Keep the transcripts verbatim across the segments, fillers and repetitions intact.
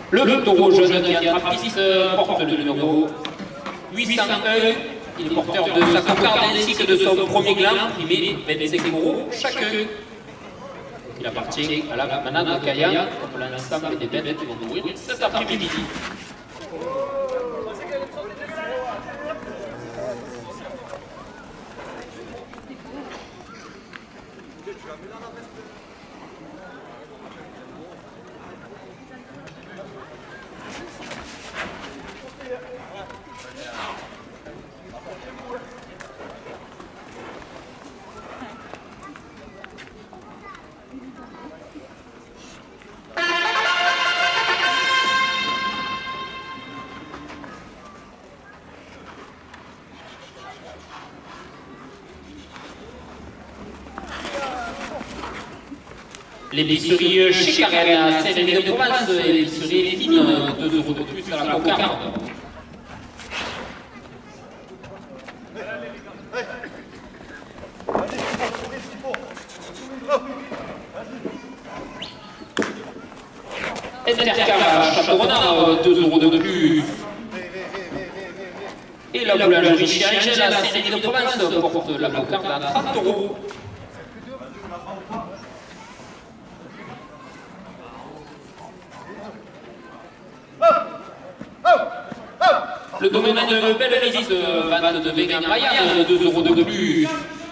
Le taureau jaune qui attrape-piste porte le numéro huit cent un. Il est porteur de sa cocarde ainsi que de son premier gland, primé vingt-cinq euros chacun. Il appartient à la manade de Kaya, comme l'ensemble des bêtes qui vont mourir cet après-midi. L'épicerie chez Karen à Saint-Rémy-de-Provence et l'épicerie fine, deux euros de plus à la cocarde. Intercar à Château-Renard, deux euros de plus. Et la boulangerie chez Angèle à Saint-Rémy-de-Provence porte la cocarde à trente euros. Le domaine de Belle-Résiste, vente de vegan Ryan, deux euros de plus.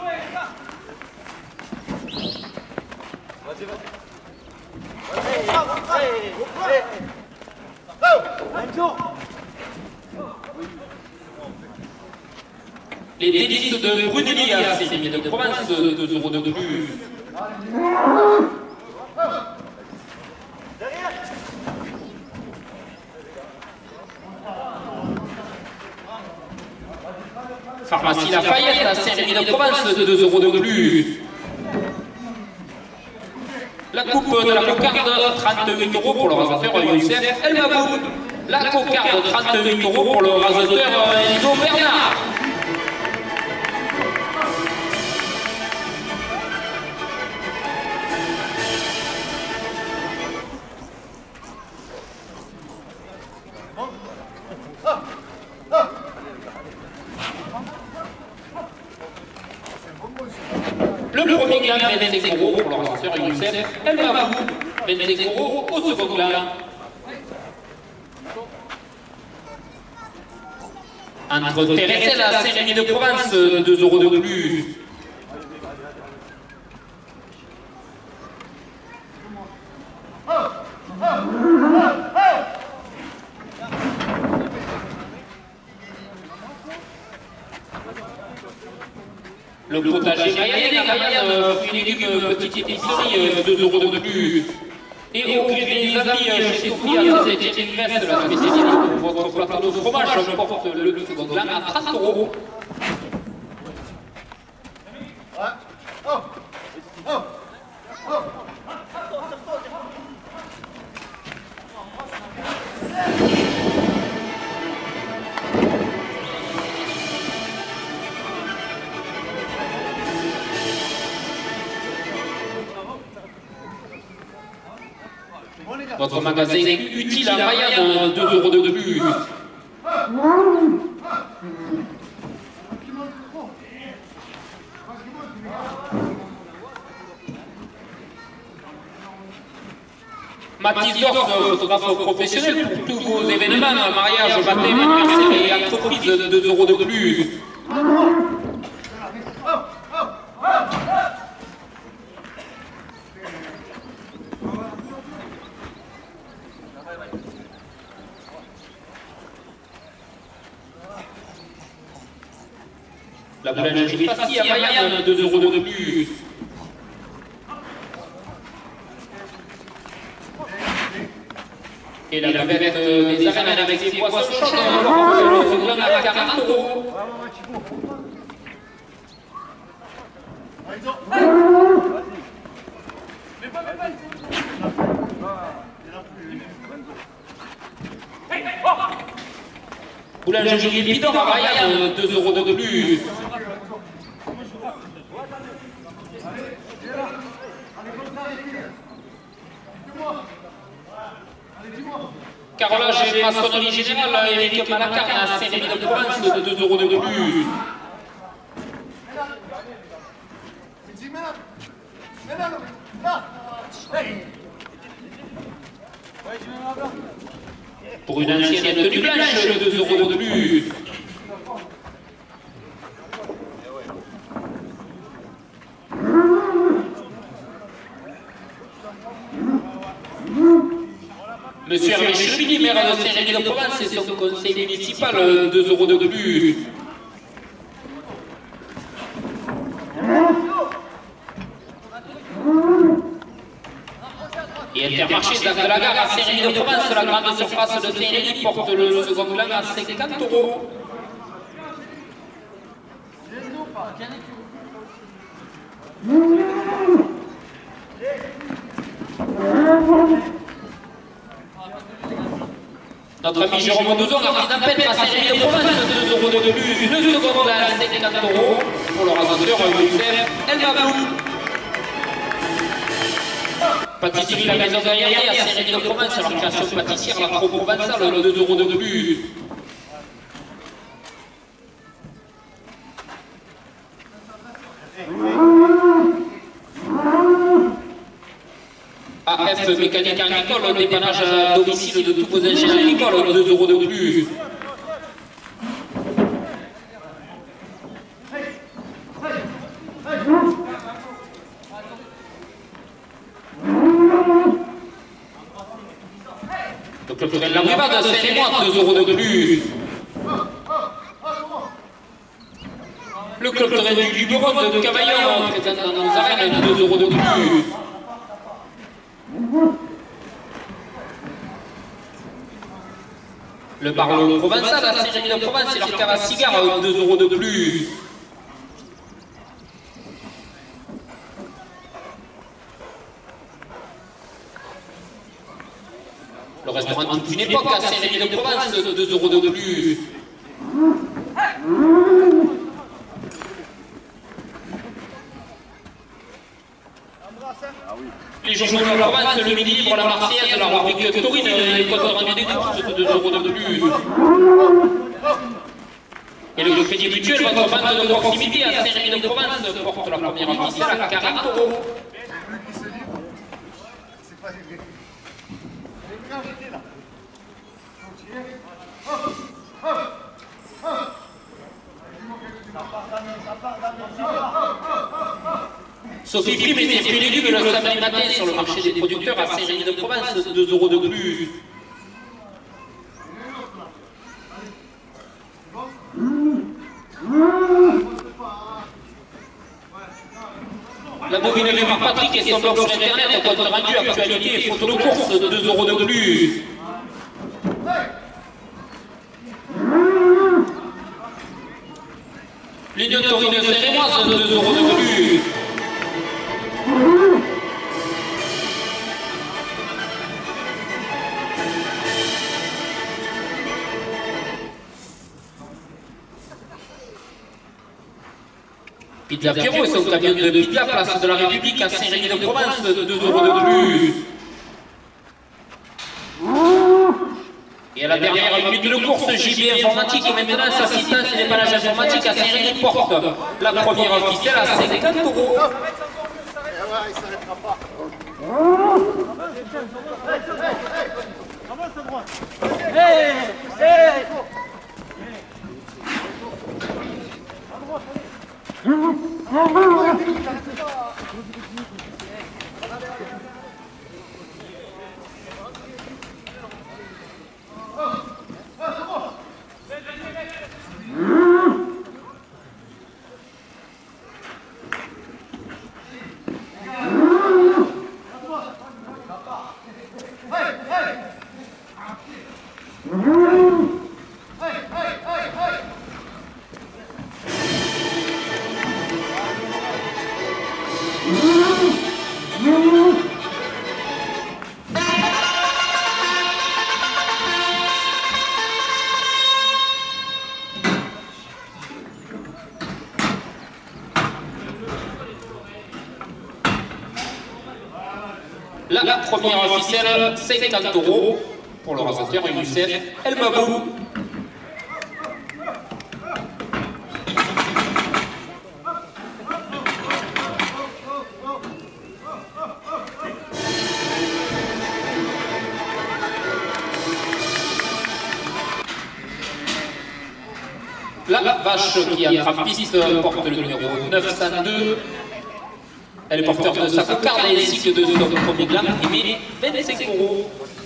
Les délices de Brunelli à Saint-Rémy-de-Provence, deux euros de plus. Pharmacie Lafayette à Saint-Rémy-de-Provence, deux euros de plus. La coupe de la cocarde, trente-huit euros pour le rasateur Youssef El Mabou. La cocarde, trente-huit euros pour le rasateur Enzo Bernard. Le premier gland, vingt-cinq euros pour le rasateur Youssef El Mabou. vingt-cinq euros au second gland. Entre Terresel à Saint-Rémy-de-Provence, deux euros de plus. Le potager Mayenne à Mayenne, fruits et légumes, petite épicerie, deux euros de plus. Et au gré des amis chez Sophie à Saint-Étienne-Grèce, la spécialité pour votre plateau de fromage porte le second gland à trente euros. Votre magasin utile à Ryan, deux euros de plus. Mathis Dorf, photographe professionnel pour tous vos événements, mariage, baptême, anniversaire et entreprise, deux euros de plus. La boulangerie Fassi à Mayenne, deux euros de plus. Et la buvette des arènes avec ses boissons chaudes, le gland à quarante euros. Boulangerie Bidon à Ryan, deux euros de plus. Carrelage et maçonnerie générale, Eric Malacarne à Saint-Rémy de Provence, deux euros de plus. Pour une ancienne tenue blanche, deux euros de plus. Monsieur Hervé Chevigny, maire de Saint-Rémy de Provence et son conseil municipal, deux euros de plus. Et Intermarché Zac de la Gare à Saint-Rémy de Provence, la grande surface de Saint-Rémy porte le second plan à cinquante euros. Notre ami Jérôme Douzon, artisan peintre à Saint-Rémy de Provence, deux euros de plus, une seconde à cinquante euros pour le rasoteur Youssef El Mabou. Pâtisserie La Maison derrière à Saint-Rémy de Provence, leur création pâtissière, la Pro Provençale, deux euros de plus. A F Mécanique Agricole, dépannage à domicile de tous vos ingénieurs agricoles, deux euros de plus. Le club de la Brivade, Saint-Rémy, deux euros de plus. Le club de du Bureau de Cavaillon, présent dans nos arènes, deux euros de plus. Le Barlow Provençal à Saint-Rémy de Provence et leur cave à cigares, deux euros de plus. Le restaurant toute une époque à Saint-Rémy de Provence, deux euros de plus. Les journaux de la Provence, le Midi Libre, la Marseillaise, la rubrique taurine, les comptes rendus des courses, deux euros de plus. Et le Crédit Mutuel, votre banque de proximité à Saint-Rémy de Provence, porte la première officielle à quarante euros. Sophie Prime et ses fruits et légumes le samedi matin sur le marché des producteurs à Saint-Rémy de Provence, deux euros de plus. La bovine Lémar Patrick et son blog sur internet, compte rendu, actualité et photos de course, deux euros de plus. L'Union taurine Saint-Rémoise, deux euros de plus. Pizza Pierrot et son camion de pizza, place de la République à Saint-Rémy de Provence, deux euros de plus. Et à la dernière minute de course, J B Informatique et maintenance, assistance et dépannage informatique à Saint-Rémy porte la première officielle à cinquante euros. Il s'arrêtera pas. Hey, hey. La première officielle, cinquante euros. Pour le rasenteur, Youssef El Mabou. La vache qui attrape piste porte le numéro neuf cent deux. Elle est porteur de sa cocarde ainsi que de son premier gland primé vingt-cinq euros.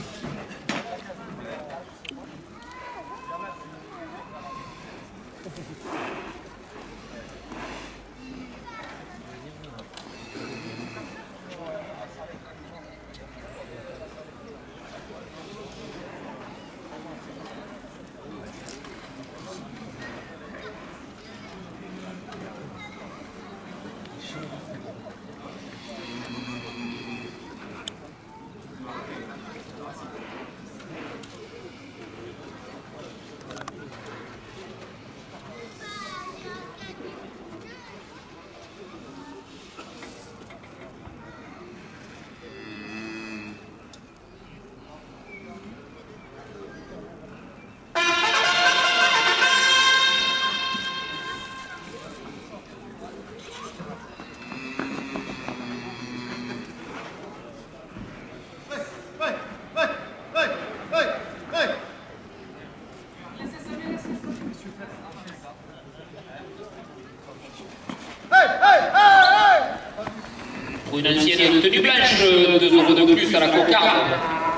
Pour une ancienne tenue blanche, deux euros de plus à la cocarde.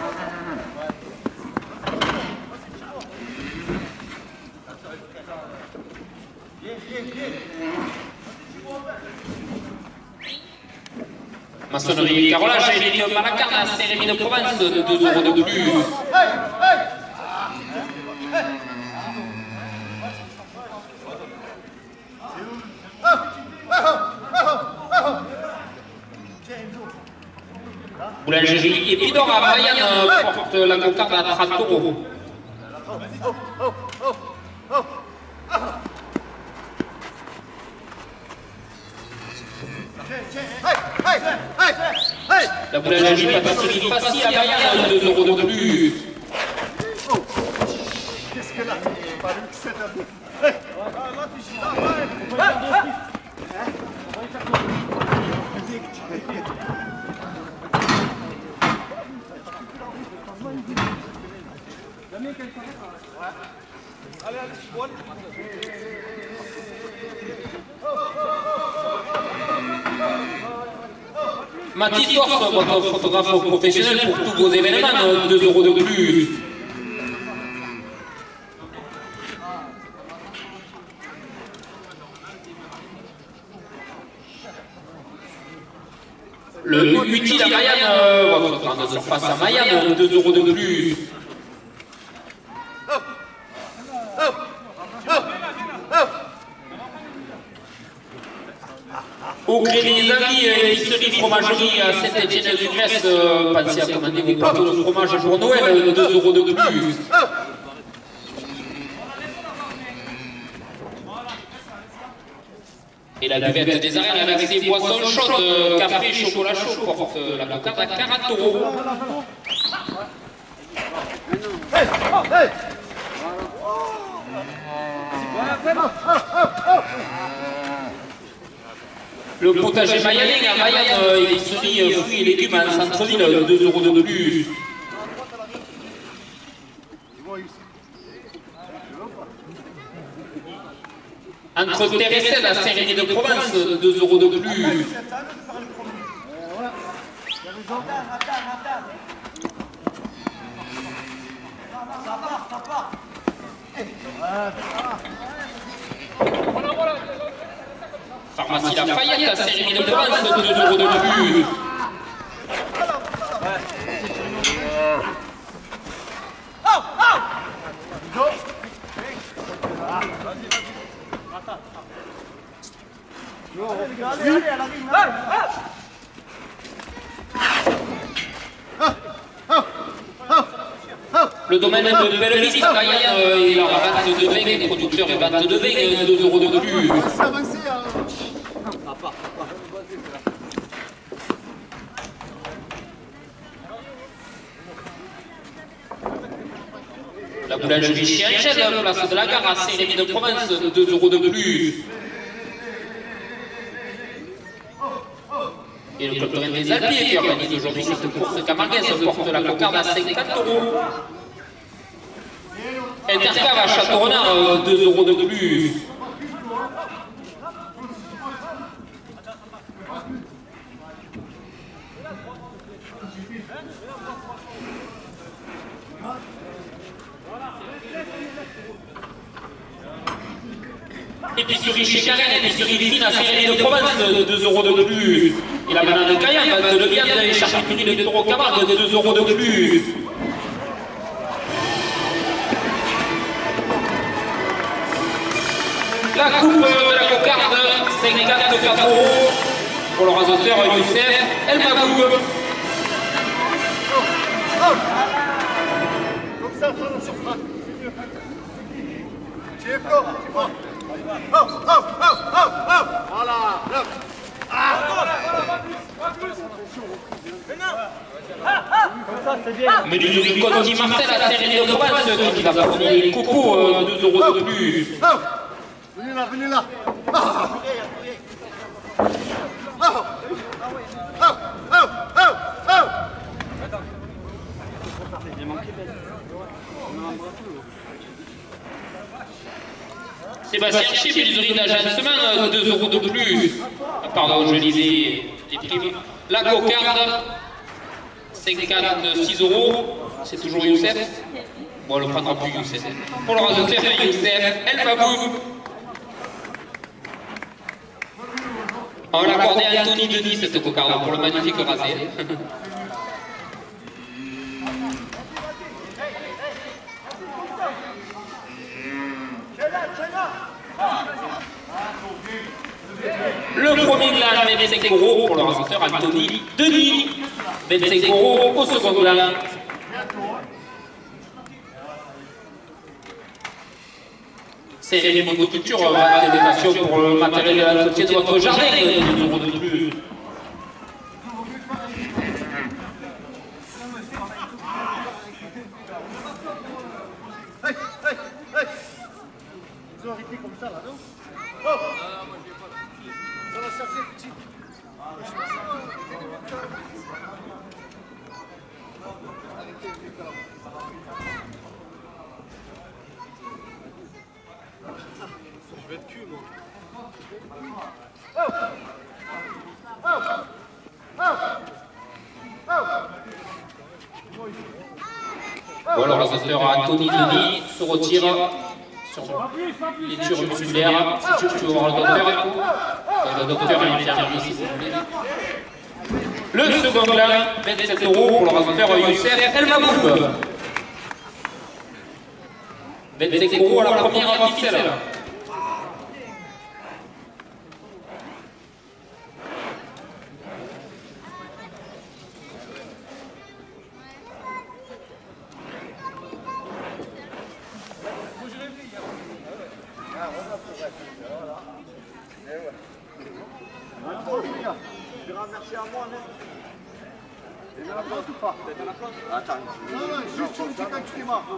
Maçonnerie carrelage et ligne Malacarne à Saint-Rémy de Provence, deux euros de plus. Boulangerie Épidore à Mayenne porte la cocarde à trente euros. La boulangerie pâtisserie Fassi à Mayenne, deux euros de plus. Qu'est-ce que là? Pas vu que c'est allez, allez, bon. Mathis Force, votre photographe professionnel pour tous vos événements, deux euros de plus. Le utile à Mayenne, votre grande surface à Mayenne, deux euros de plus. Au crédit des amis, épicerie fromagerie à Saint-Étienne-du-Grèce, pensez à commander vos plateaux de fromage pour Noël, deux euros de plus. Et la buvette des arènes avec ses boissons chaudes, café, chocolat chaud, porte la cocarde à quarante euros. Le potager Mayenne à Mayenne, épicerie fruits et légumes en centre-ville, deux euros de plus. Entre Terre et Seine à Saint-Rémy de Provence, deux euros de plus. Pharmacie Lafayette à Saint-Rémy de Provence, deux euros de plus. Le domaine de Belleville, Mayenne, il a vente de vin, les producteurs et vente de vin, deux euros de plus. La boulangerie chez Angèle, place de la gare à Saint-Rémy de Provence, deux euros de plus. Et le club de des Alpiers qui organise aujourd'hui cette course camarguaise porte la cocarde à cinquante euros. Intercave à Château-Renard, deux euros de plus. Épicerie chez Karen, épicerie fine à Saint-Rémy de Provence, deux euros de plus. Et la banane de Cayenne, de viande et charcuterie de taureau Camargue, deux euros de plus. La coupe de la cocarde, cinquante-quatre euros. Pour le rasoteur Youssef El Maboub. Comme ça, sur la surface. Tu es fort, tu vois. Oh, oh, oh, oh, oh. Voilà, là. Ah, Menuiserie Conti Marcel à Saint-Rémy de Provence qui va fournir les cocos, deux euros de plus. Venez là, venez là. Oh, oh, oh, oh, oh. Sébastien Chez, menuiserie d'agencement, deux euros de plus. Pardon, je lisais les primes. La cocarde, cinquante-six euros. C'est toujours Youssef. Bon, on le prendra plus, Youssef. Pour le rasoteur, Youssef El Maboub. On l'a accordé à Anthony Denis, cette cocarde, pour le magnifique rasé. Le premier gland, vingt-cinq euros pour le rasoteur Anthony Denis. vingt-cinq euros au second gland. Saint-Rémy Monoculture, délégation pour le matériel d'entretien de votre jardin, deux euros de plus. Hey, hey, hey. Ils ont arrêté comme ça là, non? Oh. Ça va chercher petit. Je vais être cul, moi. Oh. Oh. Oh. Oh. Bon, alors, le rasoteur Anthony Denis se retire sur les tures musculaires. Si tu veux voir le docteur, le docteur est infirmier si vous voulez. Le second gland, vingt-sept euros pour le rasoteur Youssef El Maboub. vingt-cinq euros à la première ficelle. Tu vas remercier à moi, non? Et dans la plante ou pas? Attends. Non, non, juste tu me dis quand tu démarres.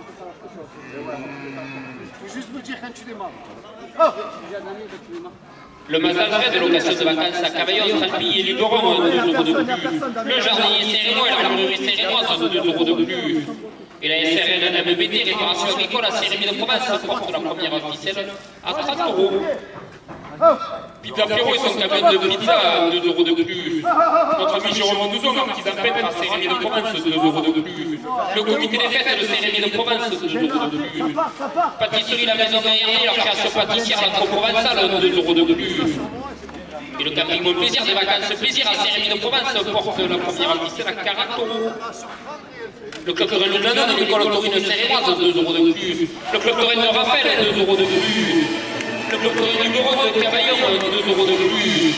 Il faut juste me dire quand tu démarres. Oh. Le Mazalfred de location de vacances à Cavaillon, Tralpy et Luberon, deux euros de plus. Le jardinier Sérénois et la armurerie sérénoise, deux euros de plus. Et la S R N M B T, réparation agricole à Saint-Rémy de Provence, porte la première ficelle à trente euros. Pizza Pierrot et son camion de pizza, deux euros de plus. Notre ami Jérôme Douzon, artisan peintre à Saint-Rémy de Provence, deux euros de plus. Le comité des fêtes de Saint-Rémy de Provence, deux euros de plus. Pâtisserie La Maison Gaillard, leur création pâtissière à l'Agro-Provençal, deux euros de plus. Et le camping Mon Plaisir des vacances plaisir à Saint-Rémy de Provence porte la première ficelle à quarante euros. Le club de Rennes de Lannon et l'école Taurine Sérénoise, deux euros de plus. Le club de Rennes de Raphaël, deux euros de plus. Le club de Rennes de Cavaillon, deux euros de plus.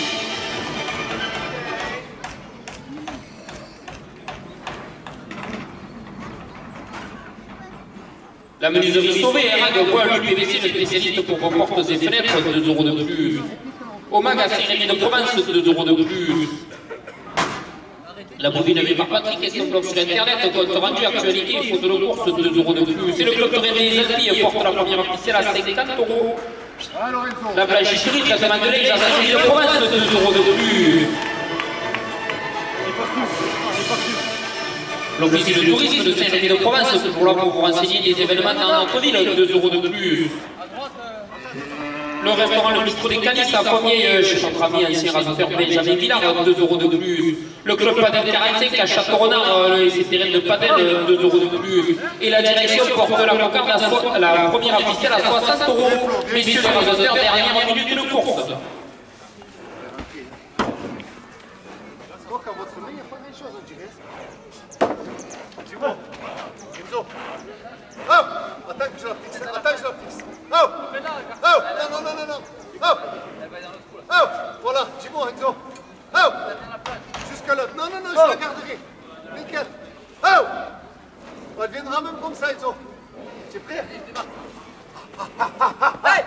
La menuiserie Sauvé, R A de bois, le P V C, le spécialiste pour vos portes et fenêtres, deux euros de plus. Au Mag à Saint-Rémy de Provence, deux euros de plus. La bovine avec Patrick et son blog sur internet, compte rendu actualité, il faut de le course deux euros de plus. Et le club Rémi des Alpes porte la première officielle à cinquante euros. La blanchisserie de la Saint-Mandelaise à Saint-Denis de Provence, deux euros de plus. L'office de tourisme de Saint-Denis de Provence, toujours là pour vous renseigner des événements dans notre ville, deux euros de plus. Le restaurant Le Bistrot des Canis à Pommier, chez notre ami ancien rasoteur Benjamin Villard, deux euros de plus. Le club Padel quarante-cinq à Château-Renard et ses terrains de Padel, deux euros de plus. Et la direction porte la cocarde à so la première officielle à soixante euros. Messieurs les rasoteurs, dernière minute de course. À votre main, il n'y a pas grand chose, on dirait. Dis-moi, Enzo. Oh, attends que je la fixe, attends que je la fixe. Oh, oh, non, non, non, non, non. Oh, oh, voilà, dis-moi, Enzo. Oh, jusque là. Non, non, non, je la garderai. Nickel. Oh, elle viendra même comme ça, Enzo. Tu es prêt? Hey!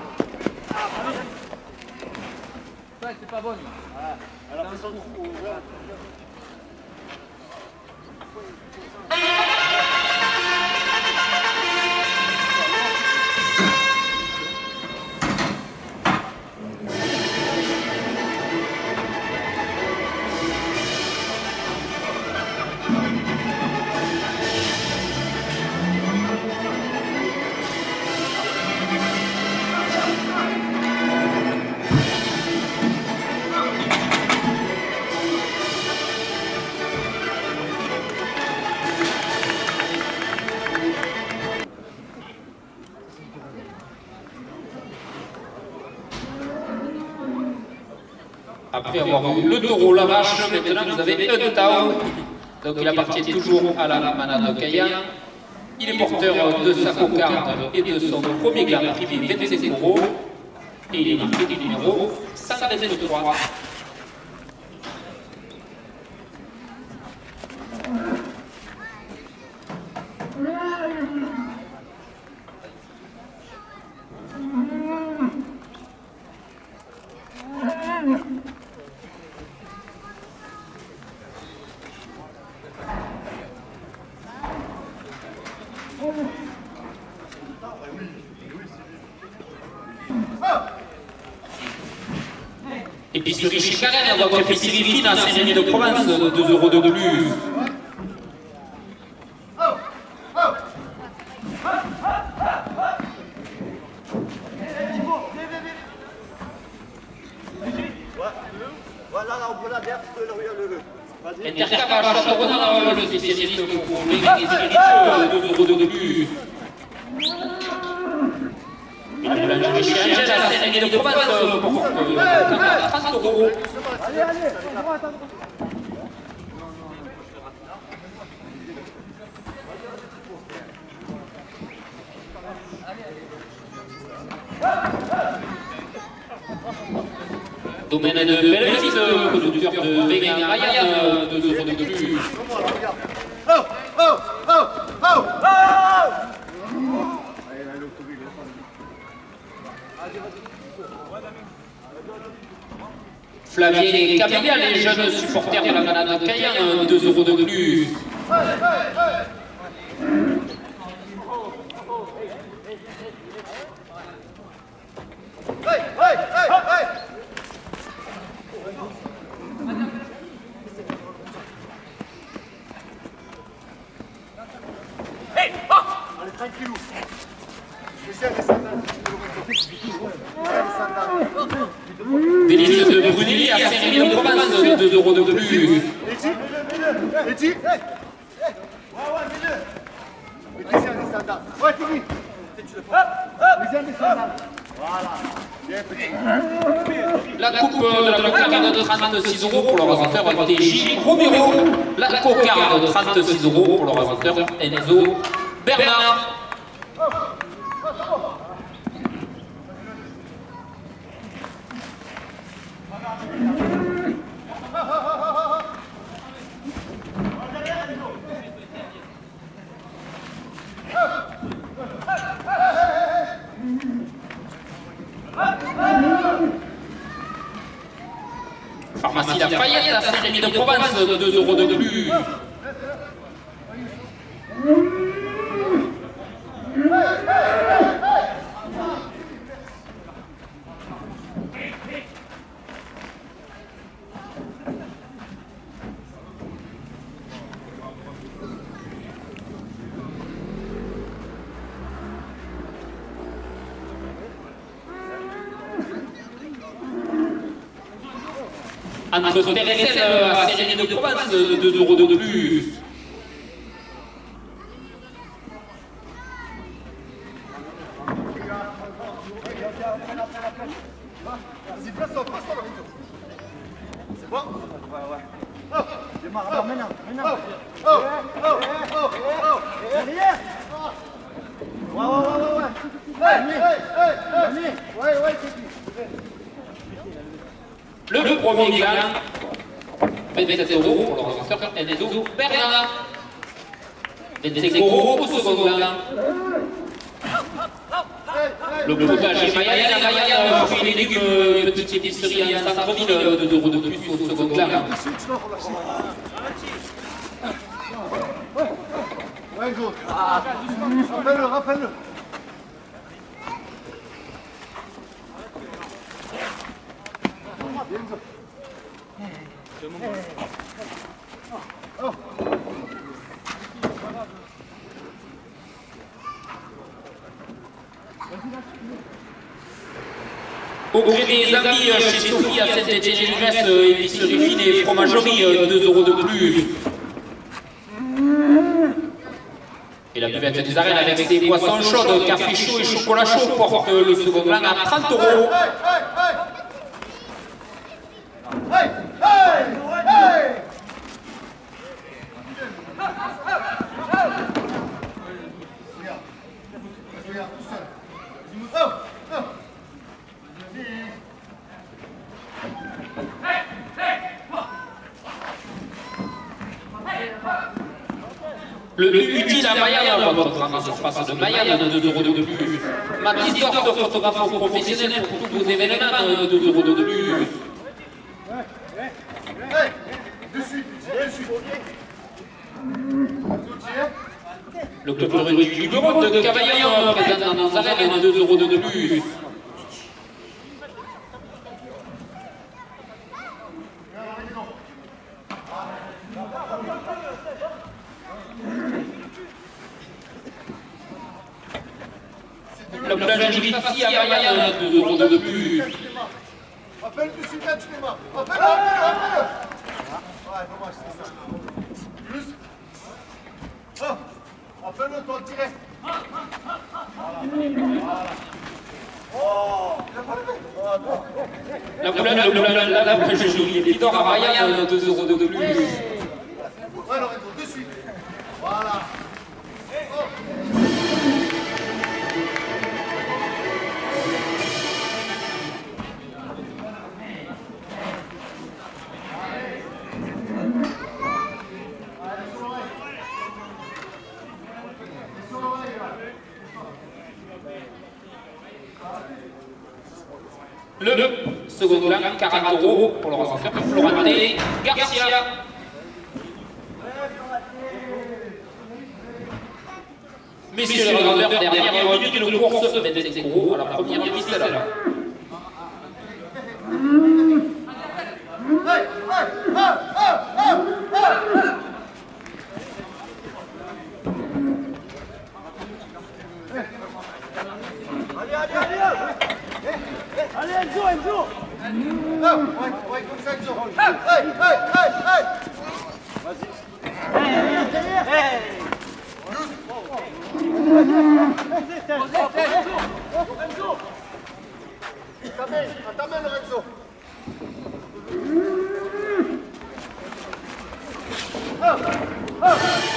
Ouais, c'est pas bon. Voilà, elle a fait son trou. Après avoir eu le taureau, la vache, maintenant vous avez un tao. Donc il appartient toujours à la manade de Cayenne. Il est porteur de sa cocarde et de son premier gland privé vingt-cinq euros. Et il est marqué du numéro cent vingt-trois. Épicerie chez Karen, votre épicerie fine à Saint-Denis de Provence, deux euros de plus. Voilà, là, on peut la verte, le Intercap à Château-Renard, le spécialiste pour les héritiers, deux euros de plus. Une boulangerie chez Angèle à Saint-Denis de Provence pour trente euros. Allez, allez, Domaine de Belleville, producteur de vegan Ryan, deux euros de plus. Oh, oh, oh, oh, oh! Flavien et Camilla, les jeunes supporters de la manade de Cayenne, deux euros de plus. Hey, hey, hey, hey! Hey, ah! Allez, tranquillou. Laissez les sandales. Délice de Brunelli à Saint-Denis de Provence, deux euros de plus. Eddy, mets-le, Eddy, hey! Ouais, ouais, mets-le. Laissez les sandales. Ouais, Timmy. Hop, hop, laissez les sandales. Voilà. Bien, petit. La coupe de la cocarde de trente-six euros pour le rasoteur T J Romero. La cocarde de trente-six euros pour le rasoteur Enzo Bernard. Pharmacie Garcia Payet à Saint-Rémy de Provence, deux euros de plus. Entre Teresel à Saint-Rémy de Provence, deux euros de plus. Vas-y, place-toi, place-toi, Lorenzo. C'est bon? Ouais, ouais. Oh! Démarre, alors, maintenant, maintenant. Oh! Oh! Oh! Oh! Oh! Derrière! Ouais, ouais, ouais, ouais, ouais. Hey, hey, hey, hey! Ouais, ouais, c'est lui. Le, le premier gland, vingt-sept euros pour le lanceur Enzo Bernard. vingt-cinq euros au second gland. Le potage est Maya, la Maya, fruits et légumes, petite épicerie en centre-ville, deux euros de plus au second gland. Ouais, Enzo. Rappelle-le, rappelle-le. Bien, Enzo. Oh. Auprès des amis chez Sophie à Saint-Étienne-Grèce, épicerie fine et fromagerie, deux euros de plus. Et la buvette des arènes avec ses boissons chaudes, café chaud et chocolat chaud porte le second gland à trente euros. Hey! Hey! Hey! Regarde. Regarde, tout seul. Dis-moi. Oh! Oh! Le plus utile à Mayenne, votre grand surface de Mayenne, deux euros de plus. Mathis Doctor, photographe professionnel pour tous vos événements, deux euros de plus. Hey! De suite, de suite. Le club du bureau de Cavaillon, présent dans nos arènes, deux euros de plus. Le boulangerie Fassi à Mayenne, deux euros de plus. Appelle du suite, tu les mains. Appelle-le, appelle-le, appelle-le. Ouais, dommage, c'est ça. Plus. Oh! Appelle-le, toi, direct. Voilà. Oh! Il a pas levé. La boulangerie Lidor à Mayenne, deux euros de plus. Ouais, Lorenzo, de suite. Voilà. Oh! Le, le second gland, quarante euros pour le recenseur Florenté Garcia. Messieurs les revendeurs, dernière minute de course, vingt-cinq euros à la première ficelle. Hey, hey, oh, oh, oh, oh. Allez, allez, allez, allez, Enzo, Enzo. Oh, ouais, ouais, comme ça, Enzo. Hey, hey, hey, hey, hey. Vas-y. Hey, derrière, hey. Enzo. À ta main, à ta main, Lorenzo. Oh, oh.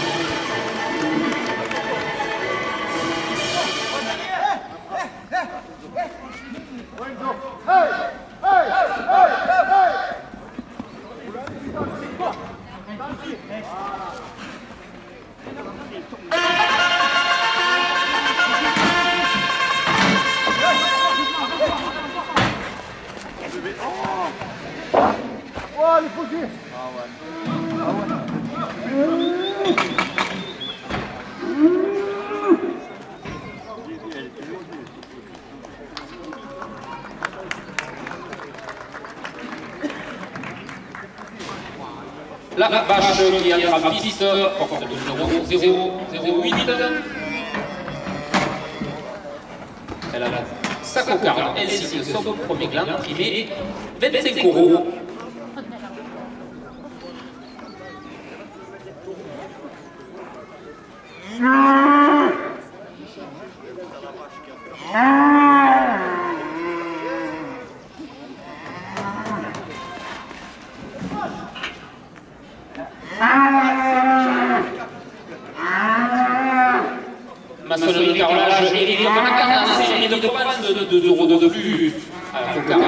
Hey! Hey! Hey! Hey! Oh, les La vache qui attrape piste, porte le numéro zéro zéro huit. Elle a sa cocarde ainsi que son premier gland primé, vingt-cinq euros. Maçonnerie, carrelage et les cartes en série de province de deux euros de plus à la cocarde.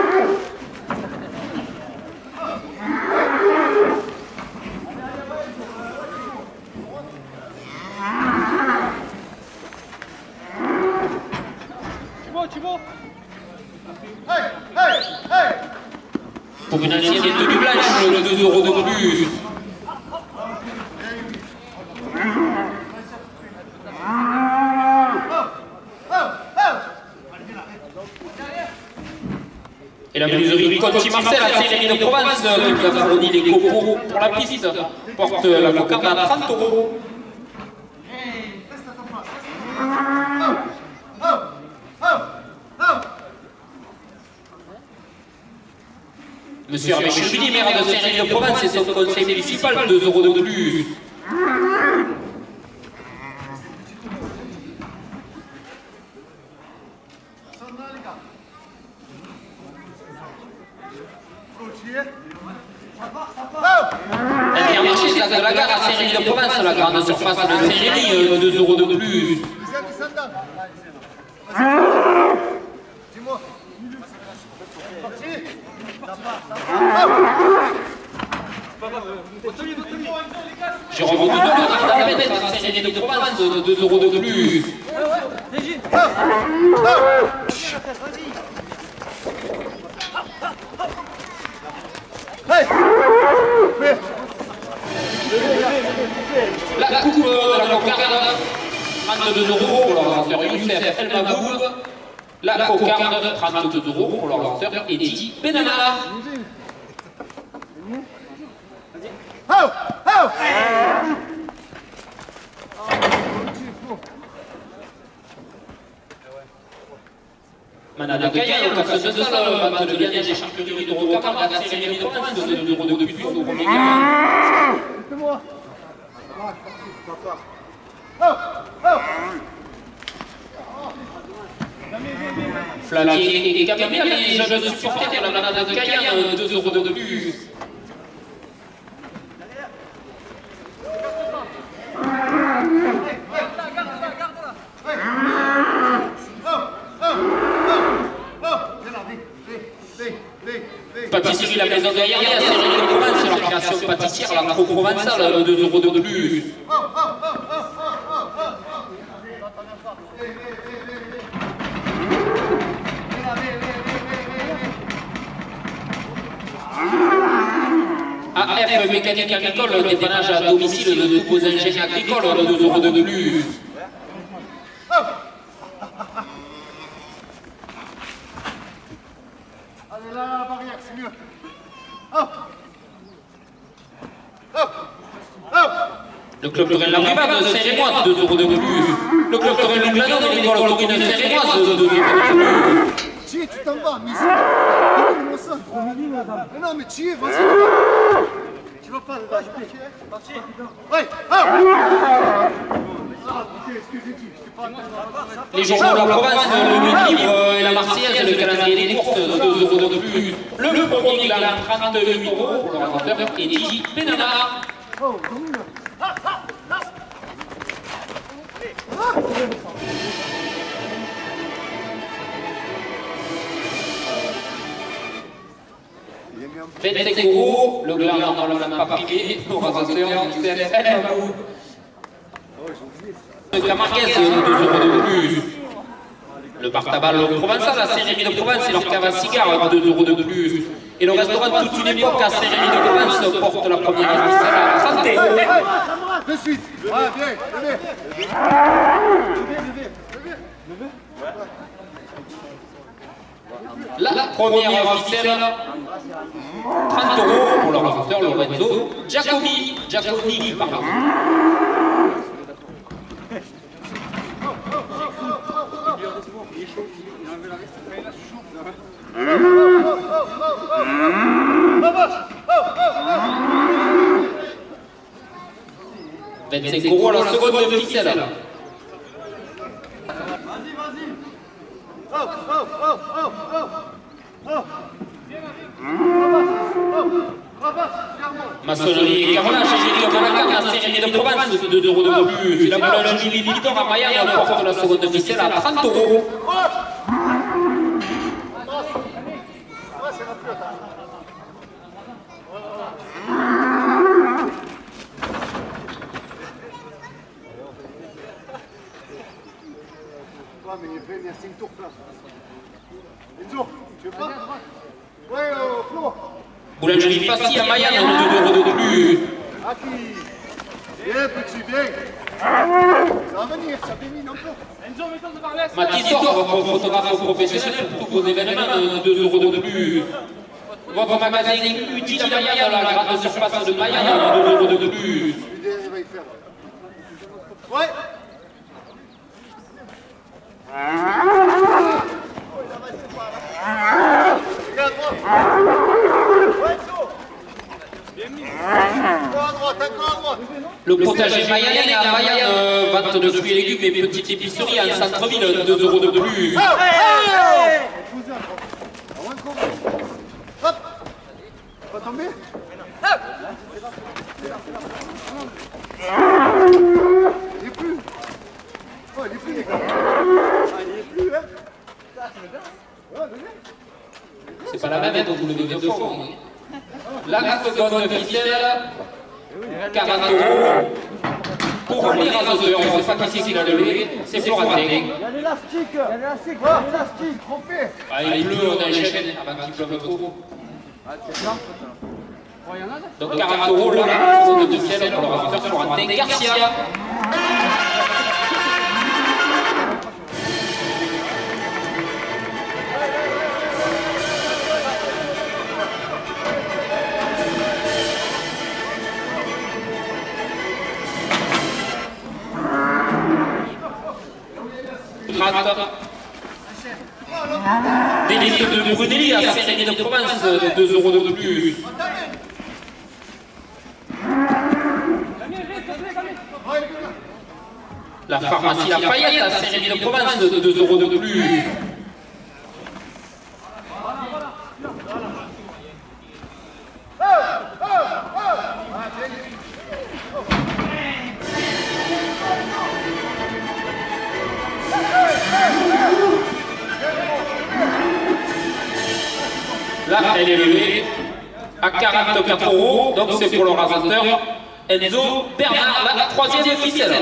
Pour une ancienne tenue blanche, le deux euros de plus. Et la menuiserie Conti Marcel à Sérémy de Provence qui nous a fourni les copeaux pour la piste porte la cocarde à trente euros. Monsieur Hervé Chevigny, maire de Sérémy de Provence et son conseil municipal, deux euros de plus. Intermarché place de la gare à Sérémy de Provence, la grande surface de Sérémy, deux euros de plus. Dis-moi. Jérôme Doudou, la bête à Sérémy de Provence, deux euros de plus. La coupe de la cocarde, trente-deux euros pour l'organisateur Youssef El Maboub. La cocarde, trente-deux euros pour l'organisateur Eddy Benana. Manade Caillin, occasion de salle, vente de biens des charcuteries de Rocamart à Sérémy de Provence, deux euros de plus au premier gamin. Flavier et Camille, les jeunes supporters de la Manade Caillin, deux euros de plus. Pâtisserie La Maison de Yarrier à Sérémy de Provence, leur création pâtissière, la pro-provençale, deux euros de plus. A F Mécanique Agricole, dépannage à domicile de tous vos ingénieurs agricoles, deux euros de plus. Allez là, la barrière, c'est mieux. Hop. Hop. Hop. Le club de Rennes La Brivade, Sérémoise, deux euros de plus. Le club de Rennes Lugano, de l'école Corinne Sérémoise, deux euros de plus. Tiens, tu t'en vas, mais donne-moi ça. Mais non, mais tiens, vas-y. Tu vas pas le lâcher. Ouais, hop. Les journaux de la province, le livre et la Marseillaise, le calendrier des courses, deux euros de plus. Le premier gland, trente-huit euros pour l'organisateur Eddy Benana. vingt-cinq euros, le gland dans le l'a pas privé, l'organisateur Youssef El Maboub. La Marquise, deux euros de plus. Le bar tabac provençal à Sérémy de Provence et leur cave à cigares, deux euros de plus. Et le restaurant toute une époque à Saint-Rémy de Provence porte la première ficelle à trente euros. De suite. Ouais, bien, levez. La première ficelle, trente euros pour le raconteur Lorenzo Giacomi. Giacomi, pardon. vingt-cinq euros à la seconde ficelle. Vas-y, vas-y. Oh, oh, oh, oh, oh. Oh. Maçonnerie et carrelage, ingénierie au Malaga, la Saint-Rémy de Provence, deux euros de plus. Et la boulangerie Victor à Mayenne porte la seconde ficelle à trente euros. Ouais, mais il y a cinq tours là. Enzo, tu veux pas? Ouais, euh, Flo. Boulangerie Fassi à Mayenne, deux euros de plus. Aki. Bien, petit, bien. Ça va venir, ça bénit un peu. Enzo, mettons de parler. Mathis Dor, votre photographe professionnel pour tous vos événements, deux euros de plus. Votre magasin utile à Mayenne, la grande surface de Mayenne, deux euros de plus. L'idée, il va y faire. Ouais. Regarde droit. Ouais, Enzo. Bien mis. Encore à droite, encore à droite. Le potager Mayenne est à Mayenne, euh, vente de fruits et légumes et petite épicerie en centre-ville, deux euros de plus. Oh, hop. Pas tomber. Il est plus. Oh, il est plus, les gars. Ah, il est plus, hein. C'est pas la même, donc vous le levez deux fois. La seconde ficelle, quarante euros. Pour les raseurs, on ne sait pas qui c'est qui l'a levé, c'est Florentin. Il y a l'élastique. Il y a l'élastique. Oh, l'élastique, trompé. Ah, il pleut, on enchaîne avant qu'il pleuve trop. Donc quarante euros, là, la seconde ficelle pour le raseur Florentin Garcia. Des listes de Brunelli à Saint-Rémy de Provence, deux euros de plus. La pharmacie Lafayette à Saint-Rémy de Provence, deux euros de plus. Là, elle est levée à quarante-quatre euros, donc c'est pour le rasateur Enzo Bernard, la troisième ficelle.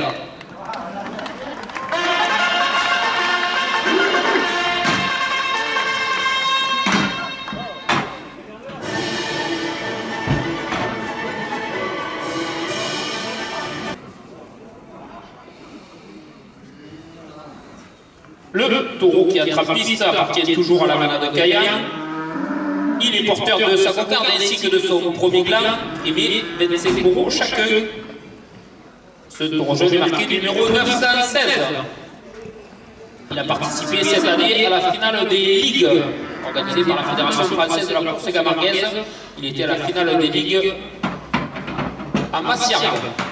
Le taureau qui attrape piste appartient toujours à la manade Cayenne. Il est porteur de sa cocarde ainsi que de son premier gland, primé vingt-cinq euros chacun. Ce taureau jaune est marqué numéro neuf cent seize. Il a participé cette année à la finale des ligues organisée par la Fédération française de la course camarguaise. Il était à la finale des ligues à Massiargues.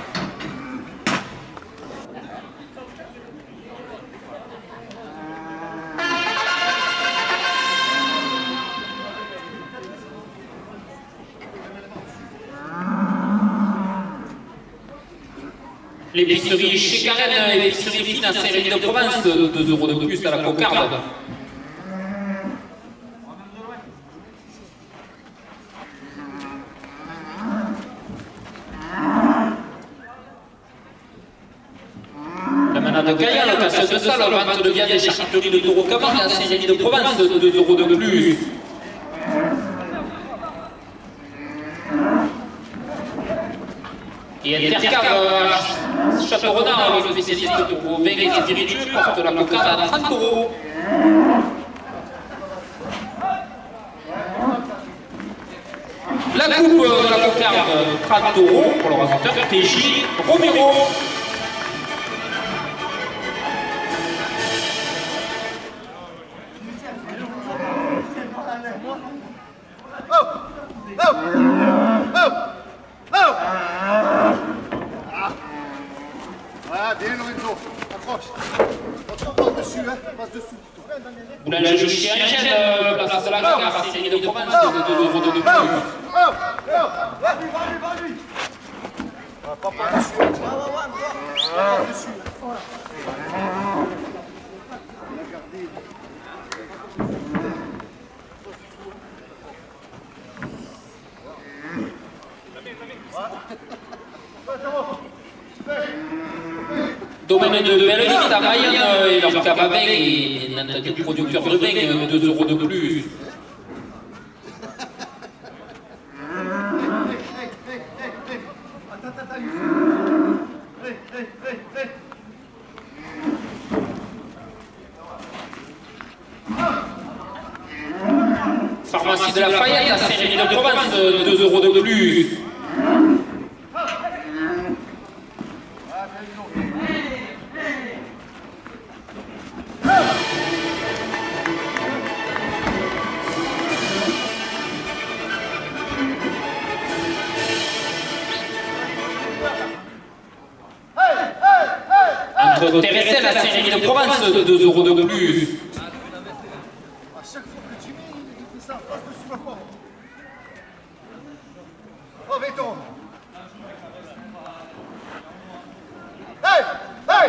L'épicerie chez Karen, l'épicerie fine à Saint-Rémy de Provence, deux euros de plus à la cocarde. La manade Cayenne, location de salle, vente de viande et charcuterie de taureau Camargue à Saint-Rémy de Provence, deux euros de plus. Et Intercave Château-Renard, le spécialiste pour vos vins et spiritueux, porte la cocarde à trente euros. La coupe de la cocarde, trente euros pour le rasenteur T J Romero. Ah, bien Lorenzo, approche. On passe dessus, hein, passe dessous. Boulangerie chez Angèle, place de la gare, série de province de deux euros de plus. Vas-y, vas-y, vas-y. Pas par dessus. Pas par dessus. Domaine de Belleville à Mayenne et leur cave à vin et n'importe quel producteur de vin, deux euros de plus. Pharmacie de la Fayette à Saint-Rémy-de-Provence, deux euros de plus. Entre Terressel à Saint-Rémy-de-Provence, deux euros de plus. À chaque fois que tu mets, il fait ça, passe dessus la porte. Oh, béton. Hey, hey.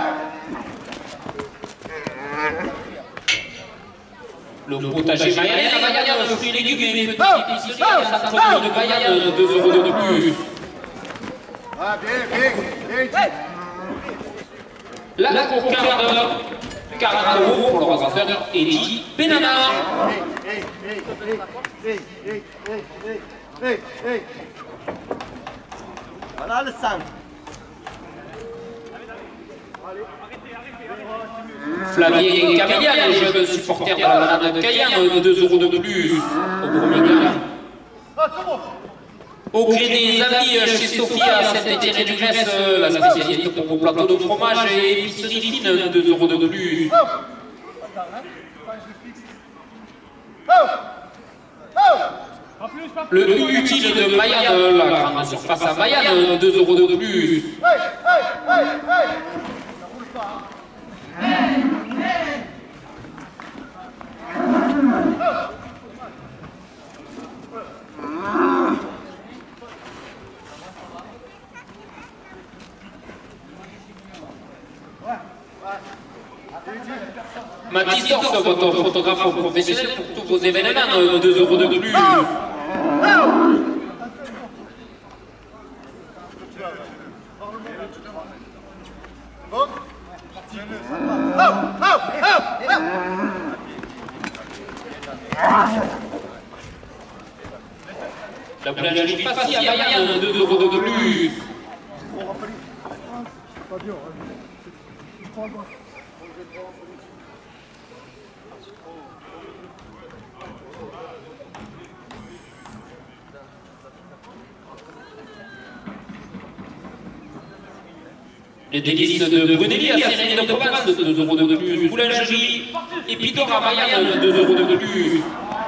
Le potager Mayenne à Mayenne, fruits et légumes et petites épiceries à centre de Mayenne, deux euros de plus. Ah, bien, bien, bien. La cocarde, quarante euros pour le rasenteur Eddy Benana. Hey, hey, hey, hey, hey, hey, hey, hey, hey. Voilà le sang. Flavien et Camélia, les jeunes supporters de la banane de Cayenne, deux euros de plus au premier gars. Au gré des amis chez Sophie à Saint-Étienne-du-Grèce, la spécialité pour vos plateaux de fromage et épicerie fine, deux euros de plus. Le U utile de Mayenne, la grande surface à Mayenne, deux euros de plus. Mathis Dorf, votre photographe professionnel pour tous vos événements, deux euros de plus. La boulangerie Fassi à Mayenne, deux euros de plus. Les délices de Brunelli à Saint-Rémy-de-Provence, deux euros de plus. Boulangerie Épidore à Mayenne, deux euros de plus.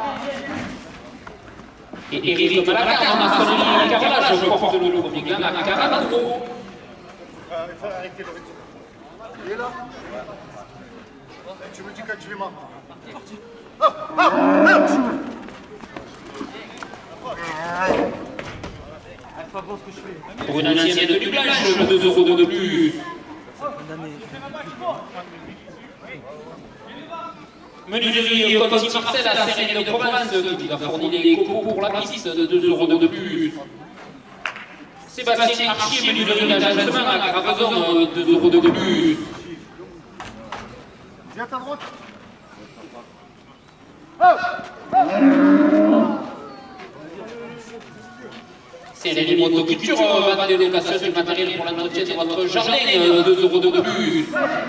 Et Éric Malacar en maçonnerie à carrelage, je porte le premier gland à quarante euros. Il faut arrêter le rythme. Il est là. Tu me dis quand tu es mort. Oh, oh, oh. Pour une ancienne de du blanche, deux euros de plus. Menuiserie Conti Marcel à Saint-Rémy-de-Provence, qui a fourni les copeaux pour la piste, de deux euros de plus. Sébastien Archier, menuiserie d'agencement à Gravezon, deux euros de plus. Viens à ta droite. Oh, oh. C'est les motoculture, va de location du matériel pour l'entretien de votre jardin, deux euros de plus.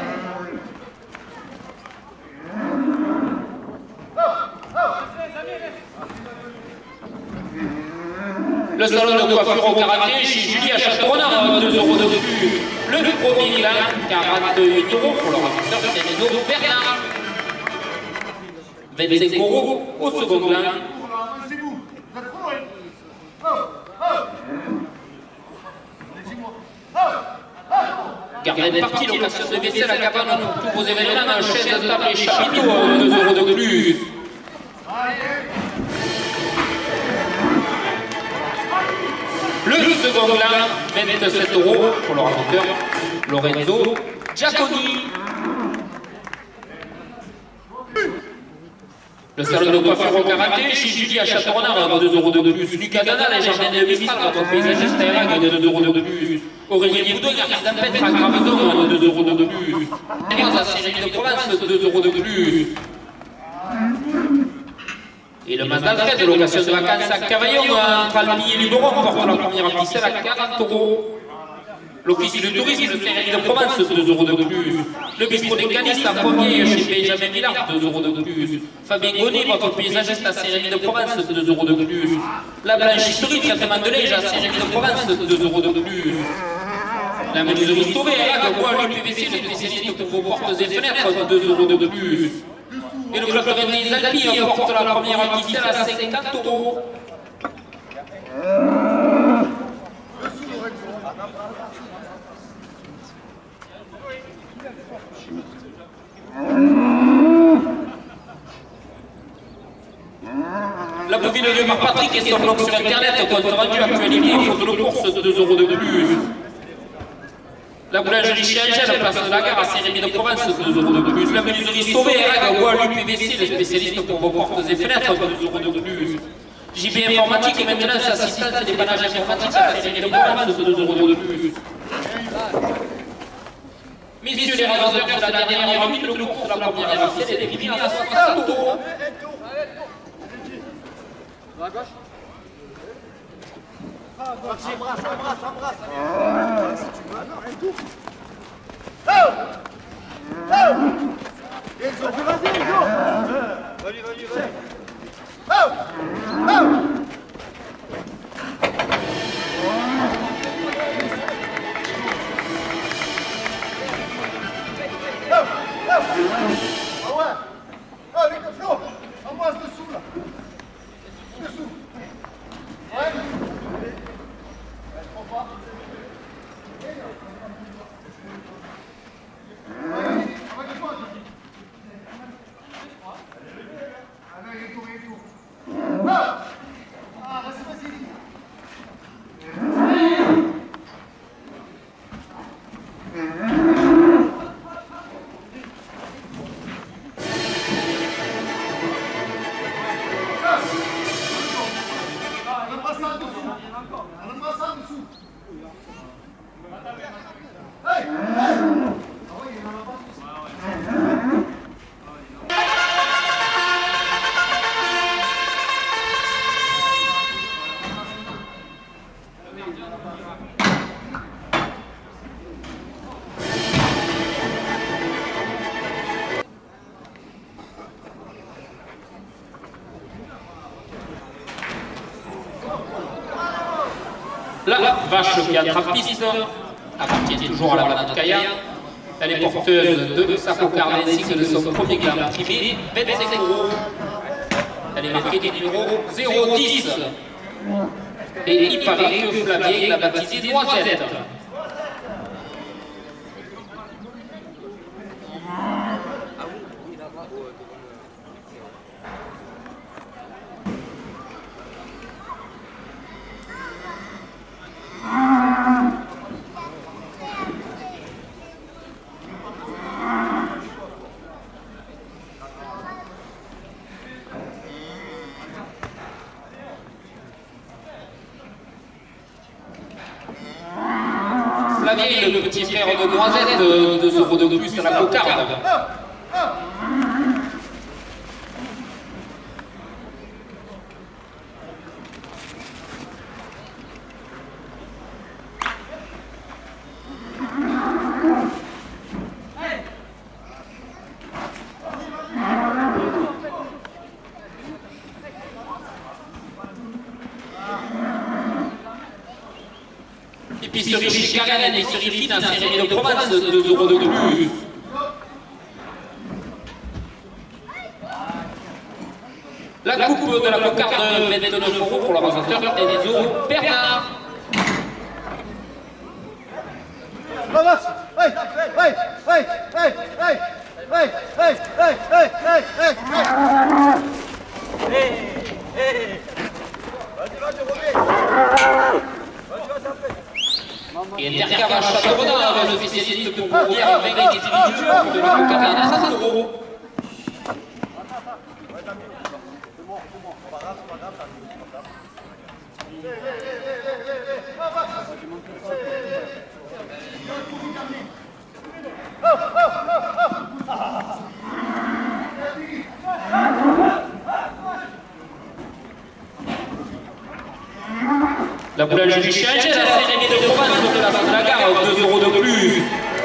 Le salon de coiffure au karaté chez Julie à Château-Renard, deux euros de plus. Le premier gland, quarante-huit euros pour le rapporteur Fernando Bernard. vingt-cinq euros au second gland. Gardez partie, location de vaisselle à cabane pour tous vos événements, chaise, table et chapiteau, deux euros de plus. Le second gland, vingt-sept euros pour le rapporteur Lorenzo Giaconi. Le salon de coiffure au karaté chez Julie à Château-Renard, deux euros de plus. Lucas Dana, les jardins de Mistral, votre paysagiste à deux euros de plus. Aurélien Boudon, Garde d'Ampêtre à Gravezon, deux euros de plus. Éloise à Saint-Rémy de Provence, deux euros de plus. Et le Mazda treize de location de vacances à Cavaillon, entre Albi et Luberon, porte la première ficelle à quarante euros. L'office de tourisme de Saint-Rémy de Provence, deux euros de plus. Le bistrot des canistes à Pommier chez Benjamin Villard, deux euros de plus. Fabien Gonnet, votre paysagiste à Saint-Rémy de Provence, deux euros de plus. La blanchisserie, traitement de linge à Saint-Rémy de Provence, deux euros de plus. La menuiserie Sauvé à Hague, bois, l'U P V C, le spécialiste pour vos portes et fenêtres, deux euros de plus. Et le club des Alpes porte la première ficelle à cinquante euros. La bovine de Marc-Patrick et son blog sur internet, compte rendu actualité, photo de course, deux euros de plus. La boulangerie chez Angèle, place de la gare à Saint-Rémy de Provence, deux euros de plus. La menuiserie Sauvé à Hague, bois, l'U P V C, le spécialiste pour vos portes et fenêtres, deux euros de plus. J B Informatique et maintenance assistance et dépannage informatique à Saint-Rémy de Provence, deux euros de plus. Messieurs les revendeurs de la dernière minute, le cours de la première ficelle est primé à soixante euros. À gauche. Embrasse, embrasse, embrasse. Si tu veux. Non, un tour. Oh! Oh! Enzo, vas-y, Enzo. Vas-y, vas-y, vas-y. Oh! Oh! Ah ouais. Oh, les gars, Flo, embrasse dessous, là. Dessous. Ouais. Ah, vas-y, vas-y. La vache qui attrape piste appartient toujours à la balade Kaya. Elle est porteuse de sa cocarde ainsi que de son premier gland primé, vingt-cinq euros. Elle est marquée du numéro zéro dix. Et il paraît que Flavien l'a baptisée Noisette. Flavien, le petit frère de Noisette, deux euros de plus à la cocarde. Épicerie chez Karen, épicerie fine à Saint-Rémy de Provence, deux euros de plus. La coupe de la cocarde, vingt-neuf euros pour le rasenteur et des euros Bernard. Vamos! Hey! Hey! Hey! Hey! Hey! Hey! Hey! Hey! Hey! Hey! Hey! Hey! Hey! Vas-y, vas-y, Romain! Vas-y, vas-y, après! Et Intercam à Châteaurenard, le spécialiste pour Bourbière, avec des individus de la cocarde à cent euros. La boulangerie du Chien, la Saint-Rémy de Provence de la base de la gare, deux euros de plus.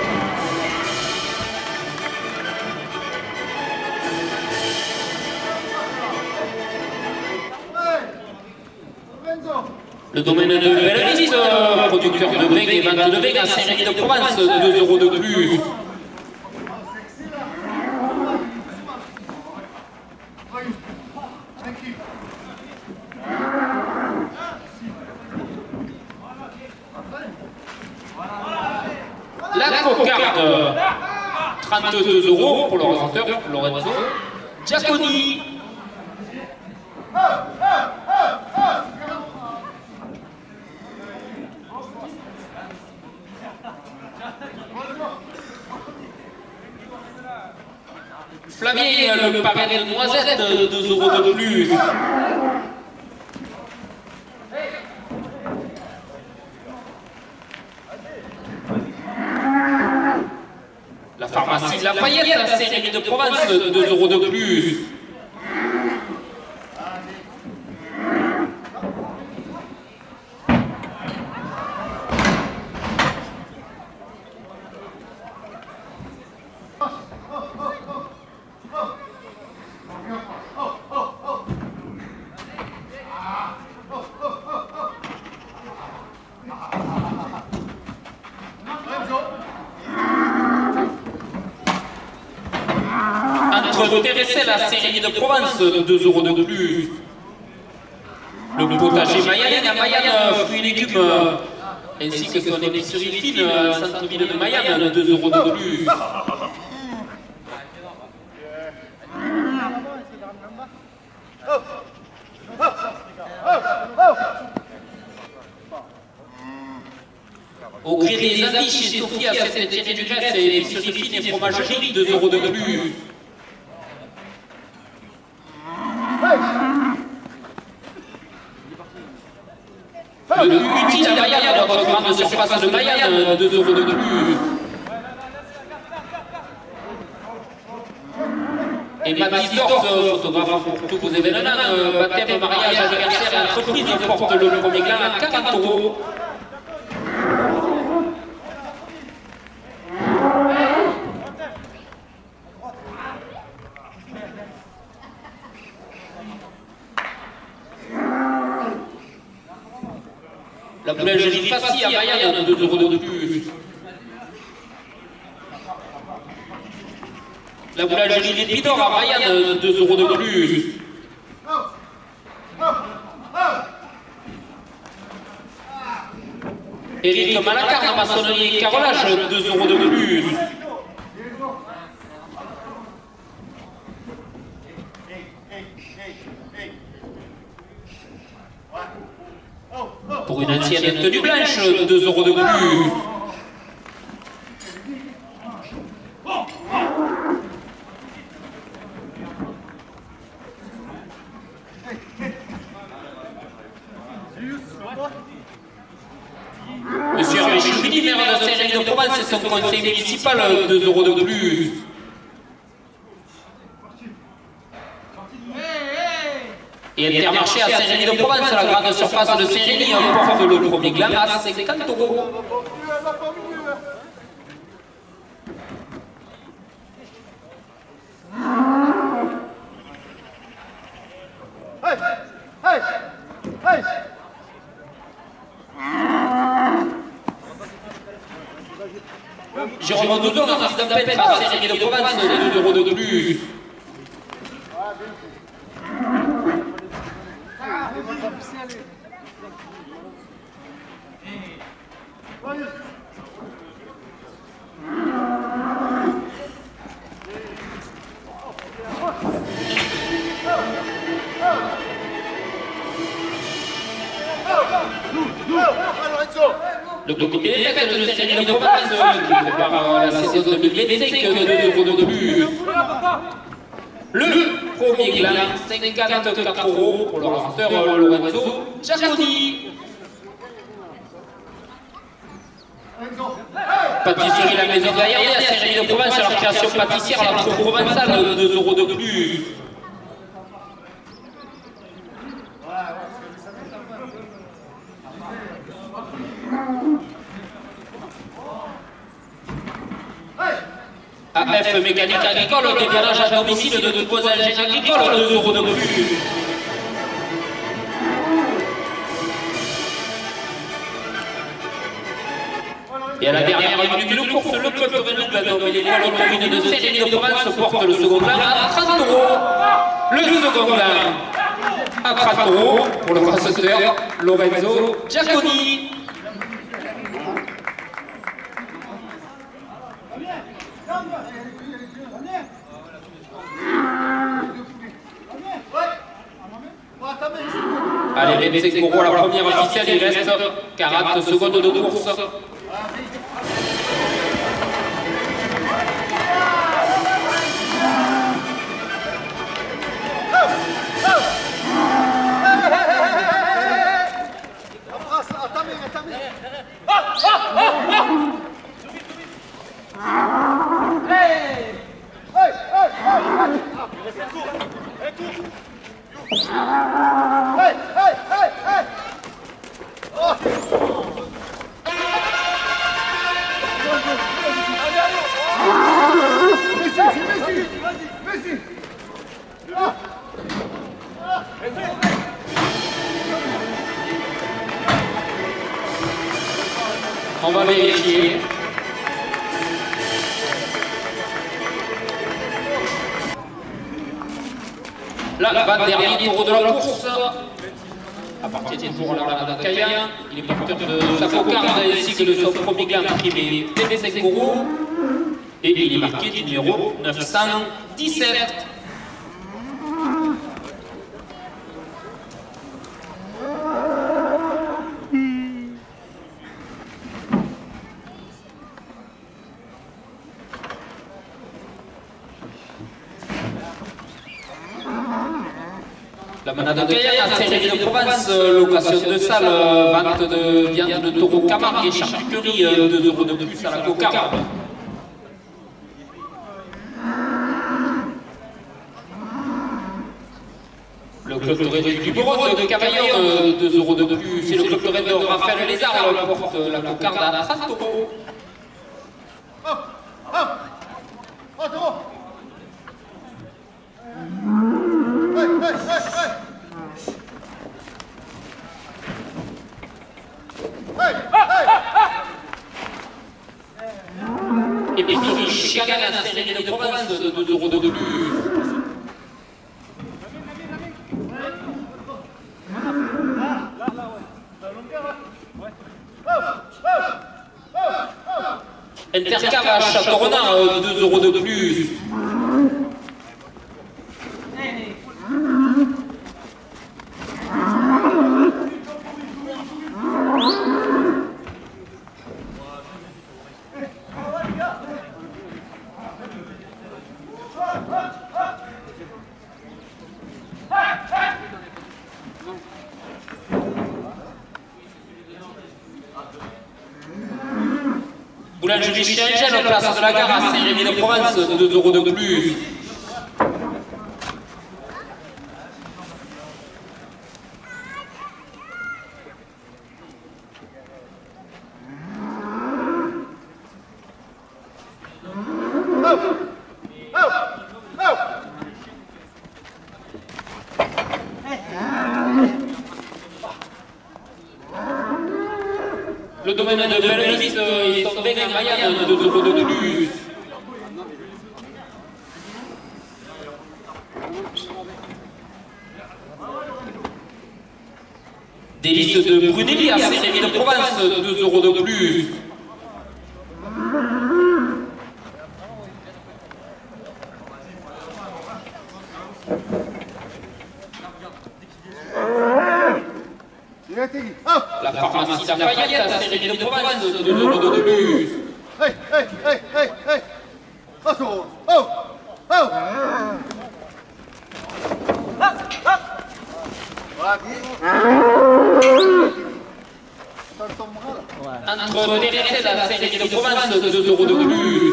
Le domaine de Belle-Lise, producteur de break et vente de break à Saint-Rémy de Provence, deux euros de plus. La cocarde, trente-deux euros pour le rasenteur Lorenzo Giaconi. Flavien, le pavé de noisette, deux euros de plus. La pharmacie de la Fayette, la Saint-Rémy de Provence, deux euros de plus. Entre Terressel à Saint-Rémy de Provence, deux euros de plus. Le potager Mayenne à Mayenne, fruits et légumes, ainsi que son épicerie fine, centre-ville de Mayenne, deux euros de plus. Au gré des amis chez Sophie à Saint-Étienne-du-Grèce et épicerie fine et fromagerie, deux euros de plus. Le utile à Mayenne, notre grande surface de Mayenne, deux euros de plus. Et Mathis Dorf, photographe pour tous vos événements, baptême, mariage, anniversaire et entreprise, porte le premier gland à quarante euros. La boulangerie Fassi à Mayenne, deux euros de plus. La boulangerie Lépidor à Mayenne, deux euros de plus. Éric Malacarne à maçonnerie et carrelage, deux euros de plus. Pour une ancienne tenue blanche, deux euros de plus. Monsieur Hervé Choupini, maire de Saint-Rémy de Provence et son conseil municipal, deux euros de plus. Et Intermarché à Saint-Rémy de Provence, la grande surface de Saint-Rémy, porte le premier gland à cinquante euros. Hey! Hey! Hey! sur deux heures, l'artiste d'Ampette à Sérémy de Provence, deux euros de plus. Le comité d'électeur de Sérémy de Provence qui prépare la saison deux mille vingt-cinq, deux euros de plus. Le premier gland, cinquante-quatre euros pour le raconteur Lorenzo Giaconi. Pâtisserie La Maison Gaillardet à Sérémy de Provence, leur création pâtissière à la cour provençale, deux euros de plus. A F Mécanique Agricole, déviannage à domicile de deux engins agricoles, deux euros de plus. Et à la dernière minute de course, le club de Double et l'école commune de Sérémy de Provence porte le second plan à trente euros. Le second plan à trente euros pour le raconteur Lorenzo Giaconi. Allez, vingt-cinq euros à la première officielle, il reste quarante secondes de course. On va vérifier. Là, l'avant-dernier tour de la course. À partir du jour là, la Caillan, il est porteur de sa cocarde ainsi que de son premier gland primé vingt-cinq euros. Et il est marqué du numéro neuf cent dix-sept. La manade de Caillan à Sérémy de Provence, location de salle, vente de viande de taureau Camargue et charcuterie, deux euros de plus à la cocarde. Le club de Réduit du Boron de Cavaillon, deux euros de plus. Et le club de Rennes de Raphaël Lézard porte la cocarde à trente euros. Et puis Chicago à Sérémy de Provence, deux euros de plus. Intercave à Châteaurenard, deux euros de plus. Boulangerie chez Angèle, place de la gare à Sérémy de Provence, deux euros de plus. Le domaine de Belleville, ils sont à Mayenne, deux euros de plus. Délice de Brunelli à Saint-Rémy-de-Provence, deux euros de plus. La pharmacie Lafayette à Saint-Rémy-de-Provence, deux euros de plus. Hey, hey, hey, hey, hey. Oh, oh, oh. Entre Terracelle à Saint-Rémy-de-Provence, deux euros de plus.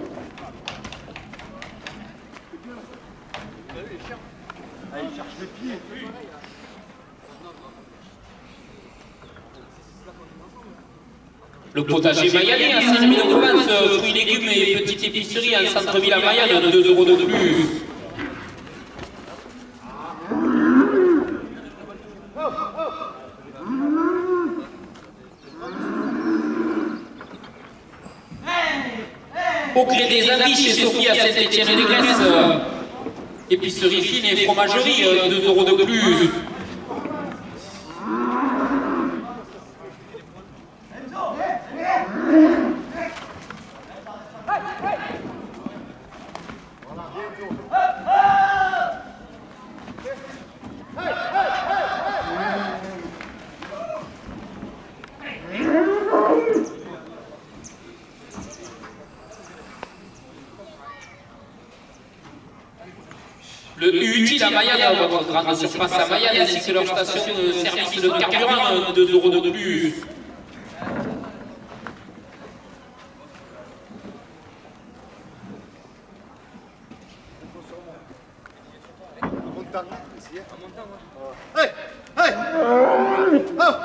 Il cherche le pied. Le potager Mayennais à Saint-Rémy-de-Provence, fruits, légumes et petites épiceries en centre-ville à Mayenne, deux euros de plus. Au gré des avis chez Sophie à Saint-Étienne-des-Grèces, épicerie fine et fromagerie, deux euros de plus. Le utile à Mayenne, votre grande surface à Mayenne, ainsi que leur station de service de carburant, deux euros de plus. Hey, hey. Oh.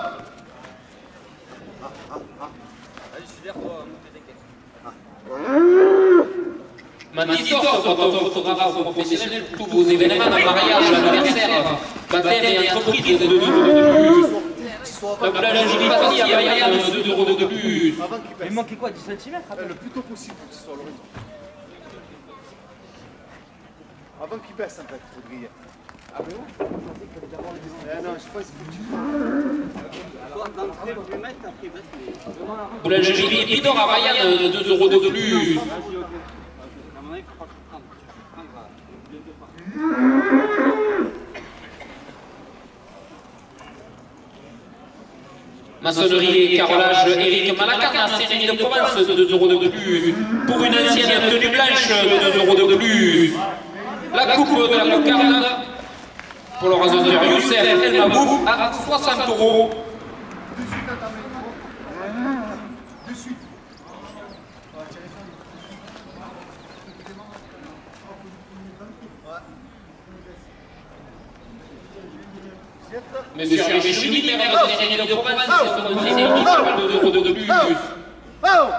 Matisor, votre photographe professionnel pour tous vos événements, mariage, anniversaire, baptême et entreprise, deux euros de plus. La boulangerie Patti à Mayenne, deux euros de plus. Il manquait quoi, dix centimètres? Le plus tôt possible, faut que ce soit à l'horizon. Avant qu'il baisse, en fait, il faut griller. Ah bon? Eh non, je pense qu'il faut. Boulangerie Épidor à Mayenne, deux euros de plus. Maçonnerie et carrelage Éric Malacarne à Saint-Rémy-de-Provence, deux euros de plus. Pour une ancienne tenue blanche, deux euros de plus. La coupe de la cocarde pour le rasoir Youssef El Mabouf à soixante euros. Monsieur Richelieu, maire de Saint-Rémy-de-Provence, deux euros de plus. Oh!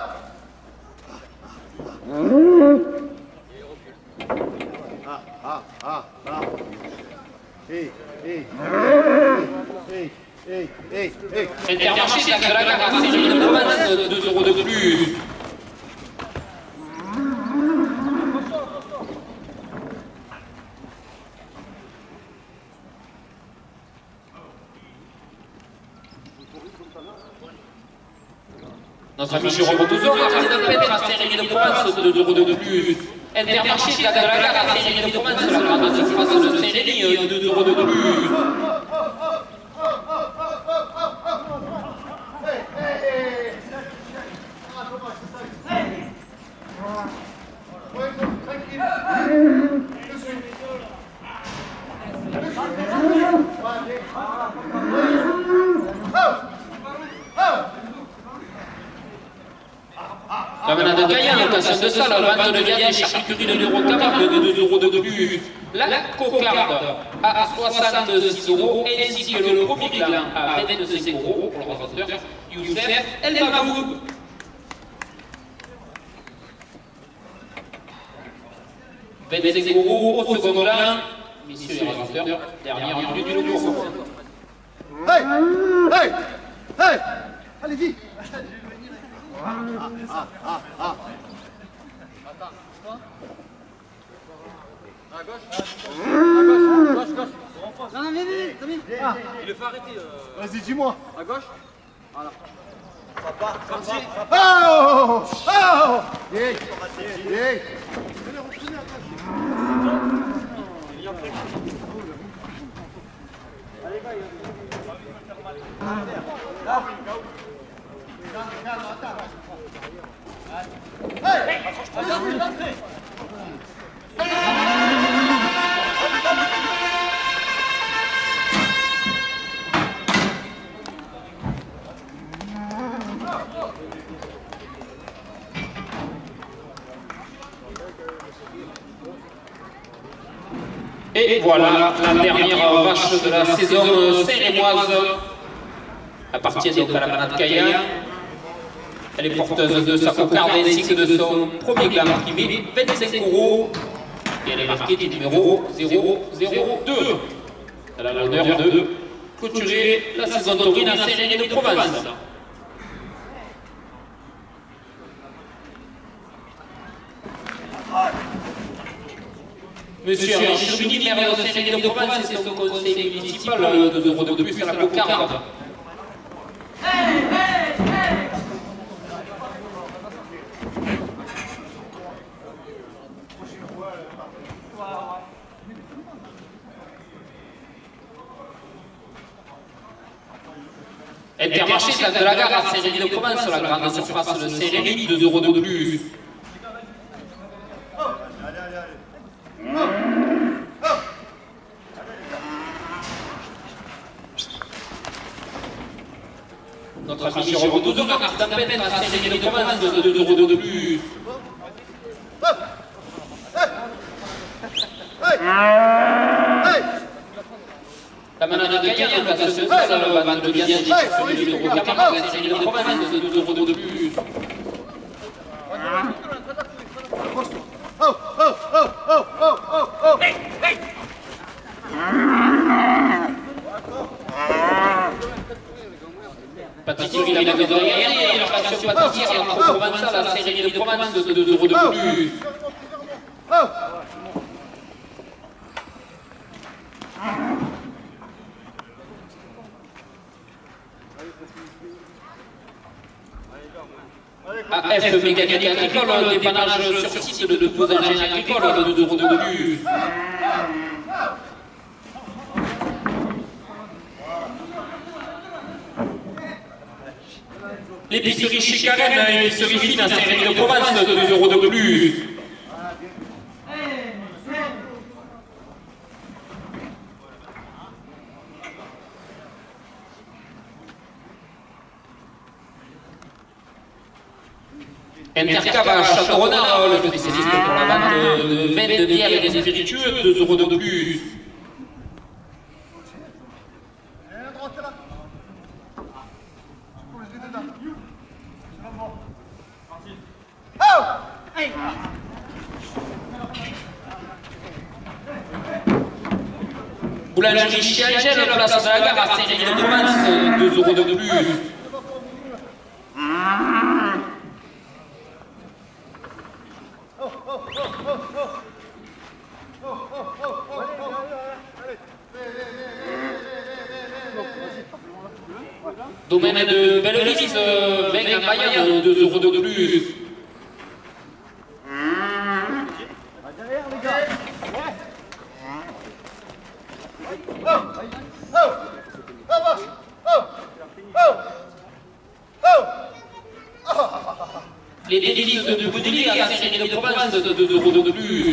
Ah, ah, ah, ah. Hey, hey, hey, hey, hey, hey. Intermarché de la gare à Saint-Rémy-de-Provence, deux euros de plus. Notre ami Jérôme Bouzon, artisan peintre à Saint-Rémy-de-Provence, deux euros de plus. Intermarché de la gare à Saint-Rémy-de-Provence, la grande surface de Saint-Rémy, deux euros de plus. La menade de Cayenne, location de salle, vente de viande et charcuterie de l'euro quarante, de deux euros de plus. La cocarde à soixante-six euros, ainsi que le premier gland à vingt-cinq euros pour le rasoir Youssef El Mabouf. vingt-cinq euros au second gland, messieurs les raseurs, dernière minute du logo. Hey! Hey! Hey! Allez, vite! Ah, ah, ah. À gauche. À gauche, gauche, gauche. Non, non, viens, viens, viens. Ah, il le fait arrêter. Euh... Vas-y, dis-moi. À gauche. Voilà. Ça part, ça part. Oh! Oh! Viens, viens. Allez, va, Et voilà la dernière vache de la saison sérémoise. Appartient donc à la manade Kaya. Elle est porteuse de sa cocarde ainsi que de son premier glam privé, vingt-cinq euros. Et elle est marquée du numéro zéro zéro deux. Elle a l'honneur de clôturer la saison taurine à Saint-Rémy de Provence. Monsieur Henri Chouni, maire de Saint-Rémy de Provence, et son conseil municipal de euros de plus à la cocarde. Intermarché de la gare à Saint-Rémy de Provence, la grande surface de Saint-Rémy, deux euros de plus. Notre affiche euro douze euros, carte d'Ampène à Saint-Rémy de Provence, deux euros de plus. La manade de Cayenne, la station sociale, la vente de viande, distribuée de l'euro quarante, la Saint-Rémy de Provence, deux euros de plus. Oh, oh, oh, oh, oh, oh, oh. Hey, hey. Pâtisserie La Gazolière et la station pâtissière entre Provençal à Saint-Rémy de Provence, deux euros de plus. Oh. A F Mécanique Agricole, dépannage sur site de tous engins agricoles, deux euros de plus. L'épicerie chez Karen, l'épicerie fine à Saint-Rémy de Provence, deux euros de plus. Intercave à Château-Renard, le spécialiste pour la vente de vin, de bière et des spiritueux, deux euros de plus. Boulangerie chez Angèle, place de la gare à Saint-Rémy de Provence, deux euros de plus. Domaine de Belle-Lise, vin à Mayenne, deux euros de plus. Derrière les gars. Oh, oh, oh, oh, oh, oh, oh. Les délices de Boudély à Saint-Rémy de Provence, deux euros de plus.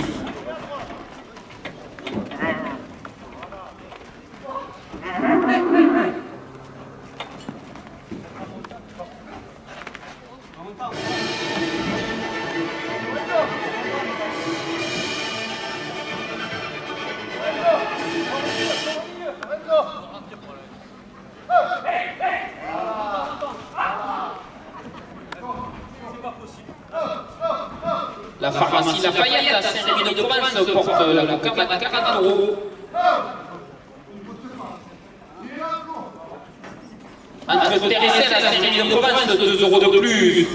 La pharmacie Lafayette à Saint-Rémy de Provence porte la cocarde à quarante euros. Entre Terre et Seine, la série de province, deux euros de plus.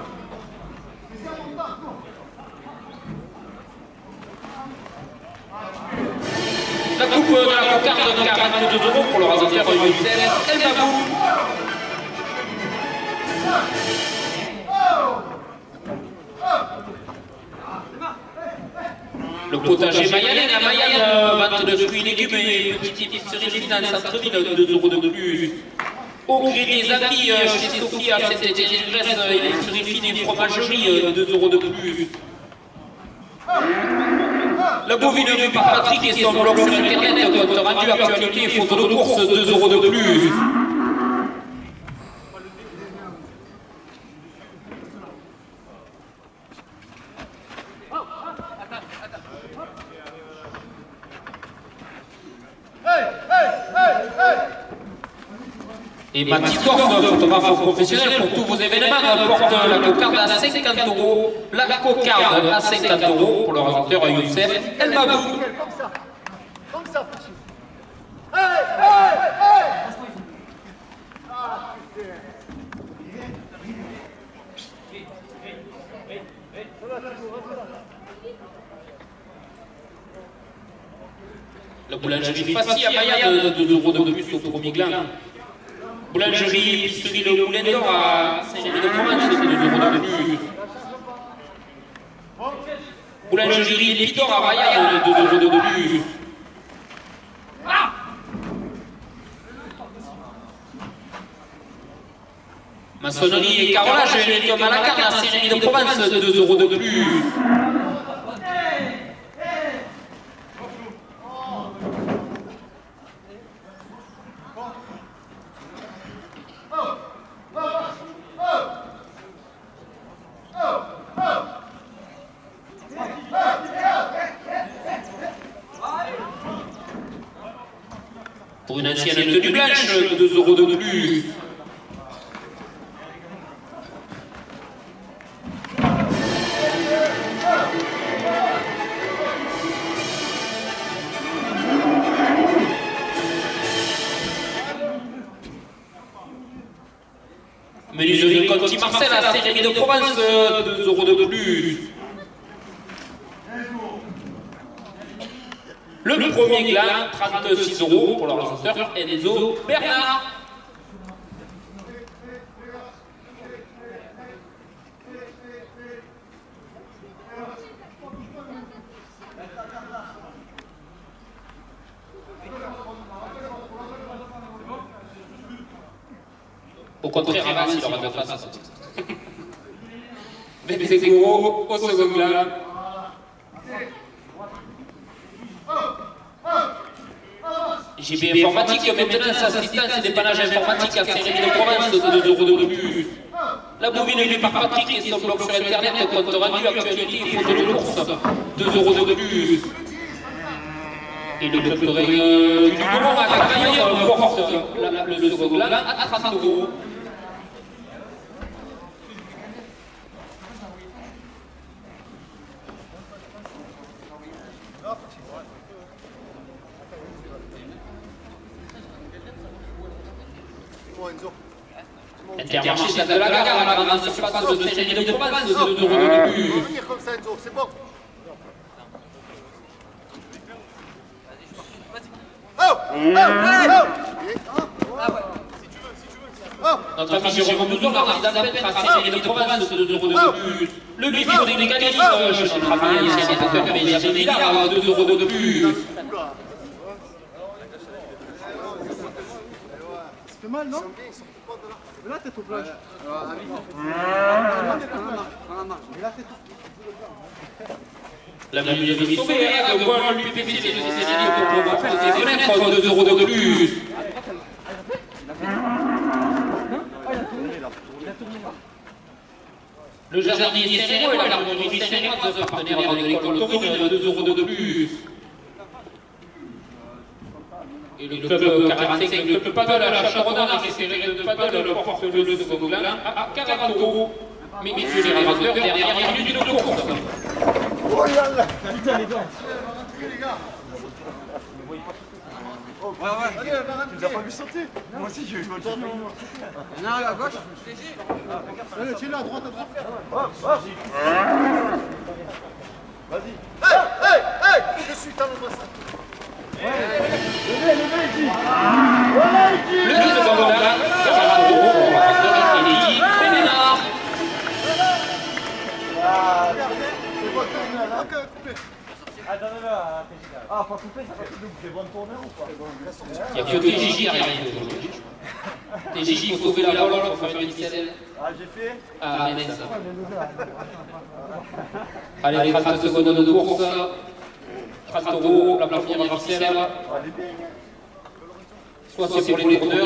La coupe de la cocarde, quarante-deux euros pour le rasoir Youssef El Mabou. Le potager Mayenne, la Mayenne, vente de fruits et légumes et petites épiceries fines dans le centre-ville, deux euros de plus. Au gré des amis, chez Sophie, à Saint-Étienne-Grèce, épicerie fine et fromagerie, deux euros de plus. La bovine vue par Patrick et son blog sur internet, compte rendu, actualité, photo de course, deux euros de plus. Et Mathis Dorf, photographe professionnel pour tous vos événements, porte la cocarde à cinquante euros. La cocarde à cinquante euros pour le rasoir Youssef El Mabou. Comme ça. Comme ça, petit. Hey, hey, hey. Ah, putain. La boulangerie Fassi à Mayenne, deux euros de plus au premier gland. Boulangerie Épicerie Le Moulin d'Or à Saint-Rémy-de-Provence, deux euros de plus. Boulangerie Lépidor à Mayenne, deux euros de plus. Maçonnerie et carrelage, Lénium à la carne à Saint-Rémy-de-Provence, deux euros de plus. Pour une ancienne tenue blanche, deux euros de plus. Menuiserie Conti Marcel à Saint-Rémy-de-Provence, deux euros de plus. Le premier gland, trente-six euros pour le rasoir Enzo Bernard. Au contraire, Rivas, il aura de face. vingt-cinq euros au second gland. J B Informatique, maintenance, assistance et dépannage informatique à Saint-Rémy-de-Provence, deux euros de plus. La bovine vue par Patrick et son blog sur internet, compte rendu, actualité, photo de course, deux euros de plus. Et le club de Réunion du Bourg à Cavaillon porte le second gland à trente euros. Intermarché Stade de la Gare, à la grande surface de Saint-Rémy-de-Provence, deux euros de plus. Revenir comme ça, Enzo, c'est bon. Oh, oh, oh. Notre ami Jérôme Bouzon, l'artiste d'Appel, à Saint-Rémy-de-Provence, deux euros de plus. Le bistrot des mécanismes, chez notre ami ancien sénateur Benjamin Mélard, deux euros de plus. Ça fait mal, non? Là, t'es au plage. La menuiserie Sauvé, le bois, le P P C, les Cécile pour pouvoir faire des fenêtres, deux euros de plus. Le jardinier Saint-Rémy et l'armurerie Saint-Rémy, deux partenaires de l'école Taurine, deux euros de plus. Et le club quarante-cinq, le club paddle à la Charonne, a récupéré le paddle, le porte le second gland à quarante euros. Mais messieurs les raseurs, dernière minute de course. Oh là là. Putain, les gars. Les gars. Ouais, ouais. Allez, Varane, tu nous as pas vu sauter? Moi aussi, j'ai eu le temps. Il y en a un à gauche. Allez, tiens-le à droite, à droite. Vas-y. Hey, hey, hey! Je suis talon bassin. Levez, levez, Iji. Voilà, Iji. Le second glam, Carado, et l'équipe Pénénard. Ah, c'est quoi tourner là? Ok, coupé. Ah, donne-le à Tégiga. Ah, pas coupé, ça fait que vous devez bonne tournée ou pas? Il y a que T J J qui arrive aujourd'hui. T J J, il faut sauver la balle pour faire une ficelle. Ah, j'ai fait. Ah, Ménès. Allez, trente secondes de course. trente euros, la première ficelle. Soit c'est pour les tourneurs.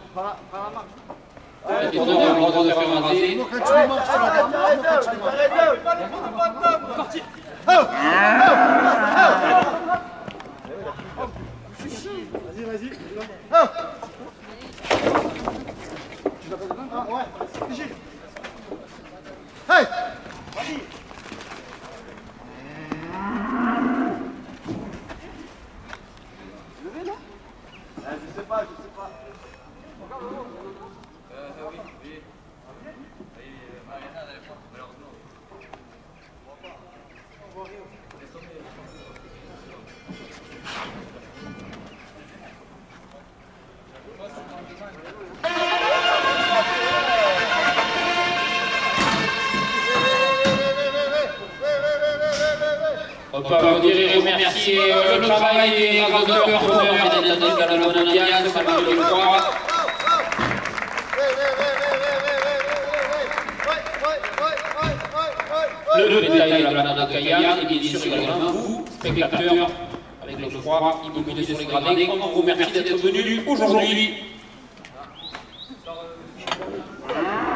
Les tourneurs ont le droit de faire un rasé. Quand tu marches sur la gamme, quand tu marches. Parti. Oh! Oh! Vas-y, vas-y. Oh! Tu vas pas dedans? Ah, ouais. Iji. Hey! Vas-y. Levé, non? Ah, je sais pas, je sais pas. On peut applaudir et remercier le travail des revendeurs, tourneurs et des athlètes à la mondiale, ça va le croire. Le bétail de la planète de Gaillard et bien sûr également vous, spectateurs, avec le froid, immobilisés sur les gradés, on vous remercie d'être venus aujourd'hui.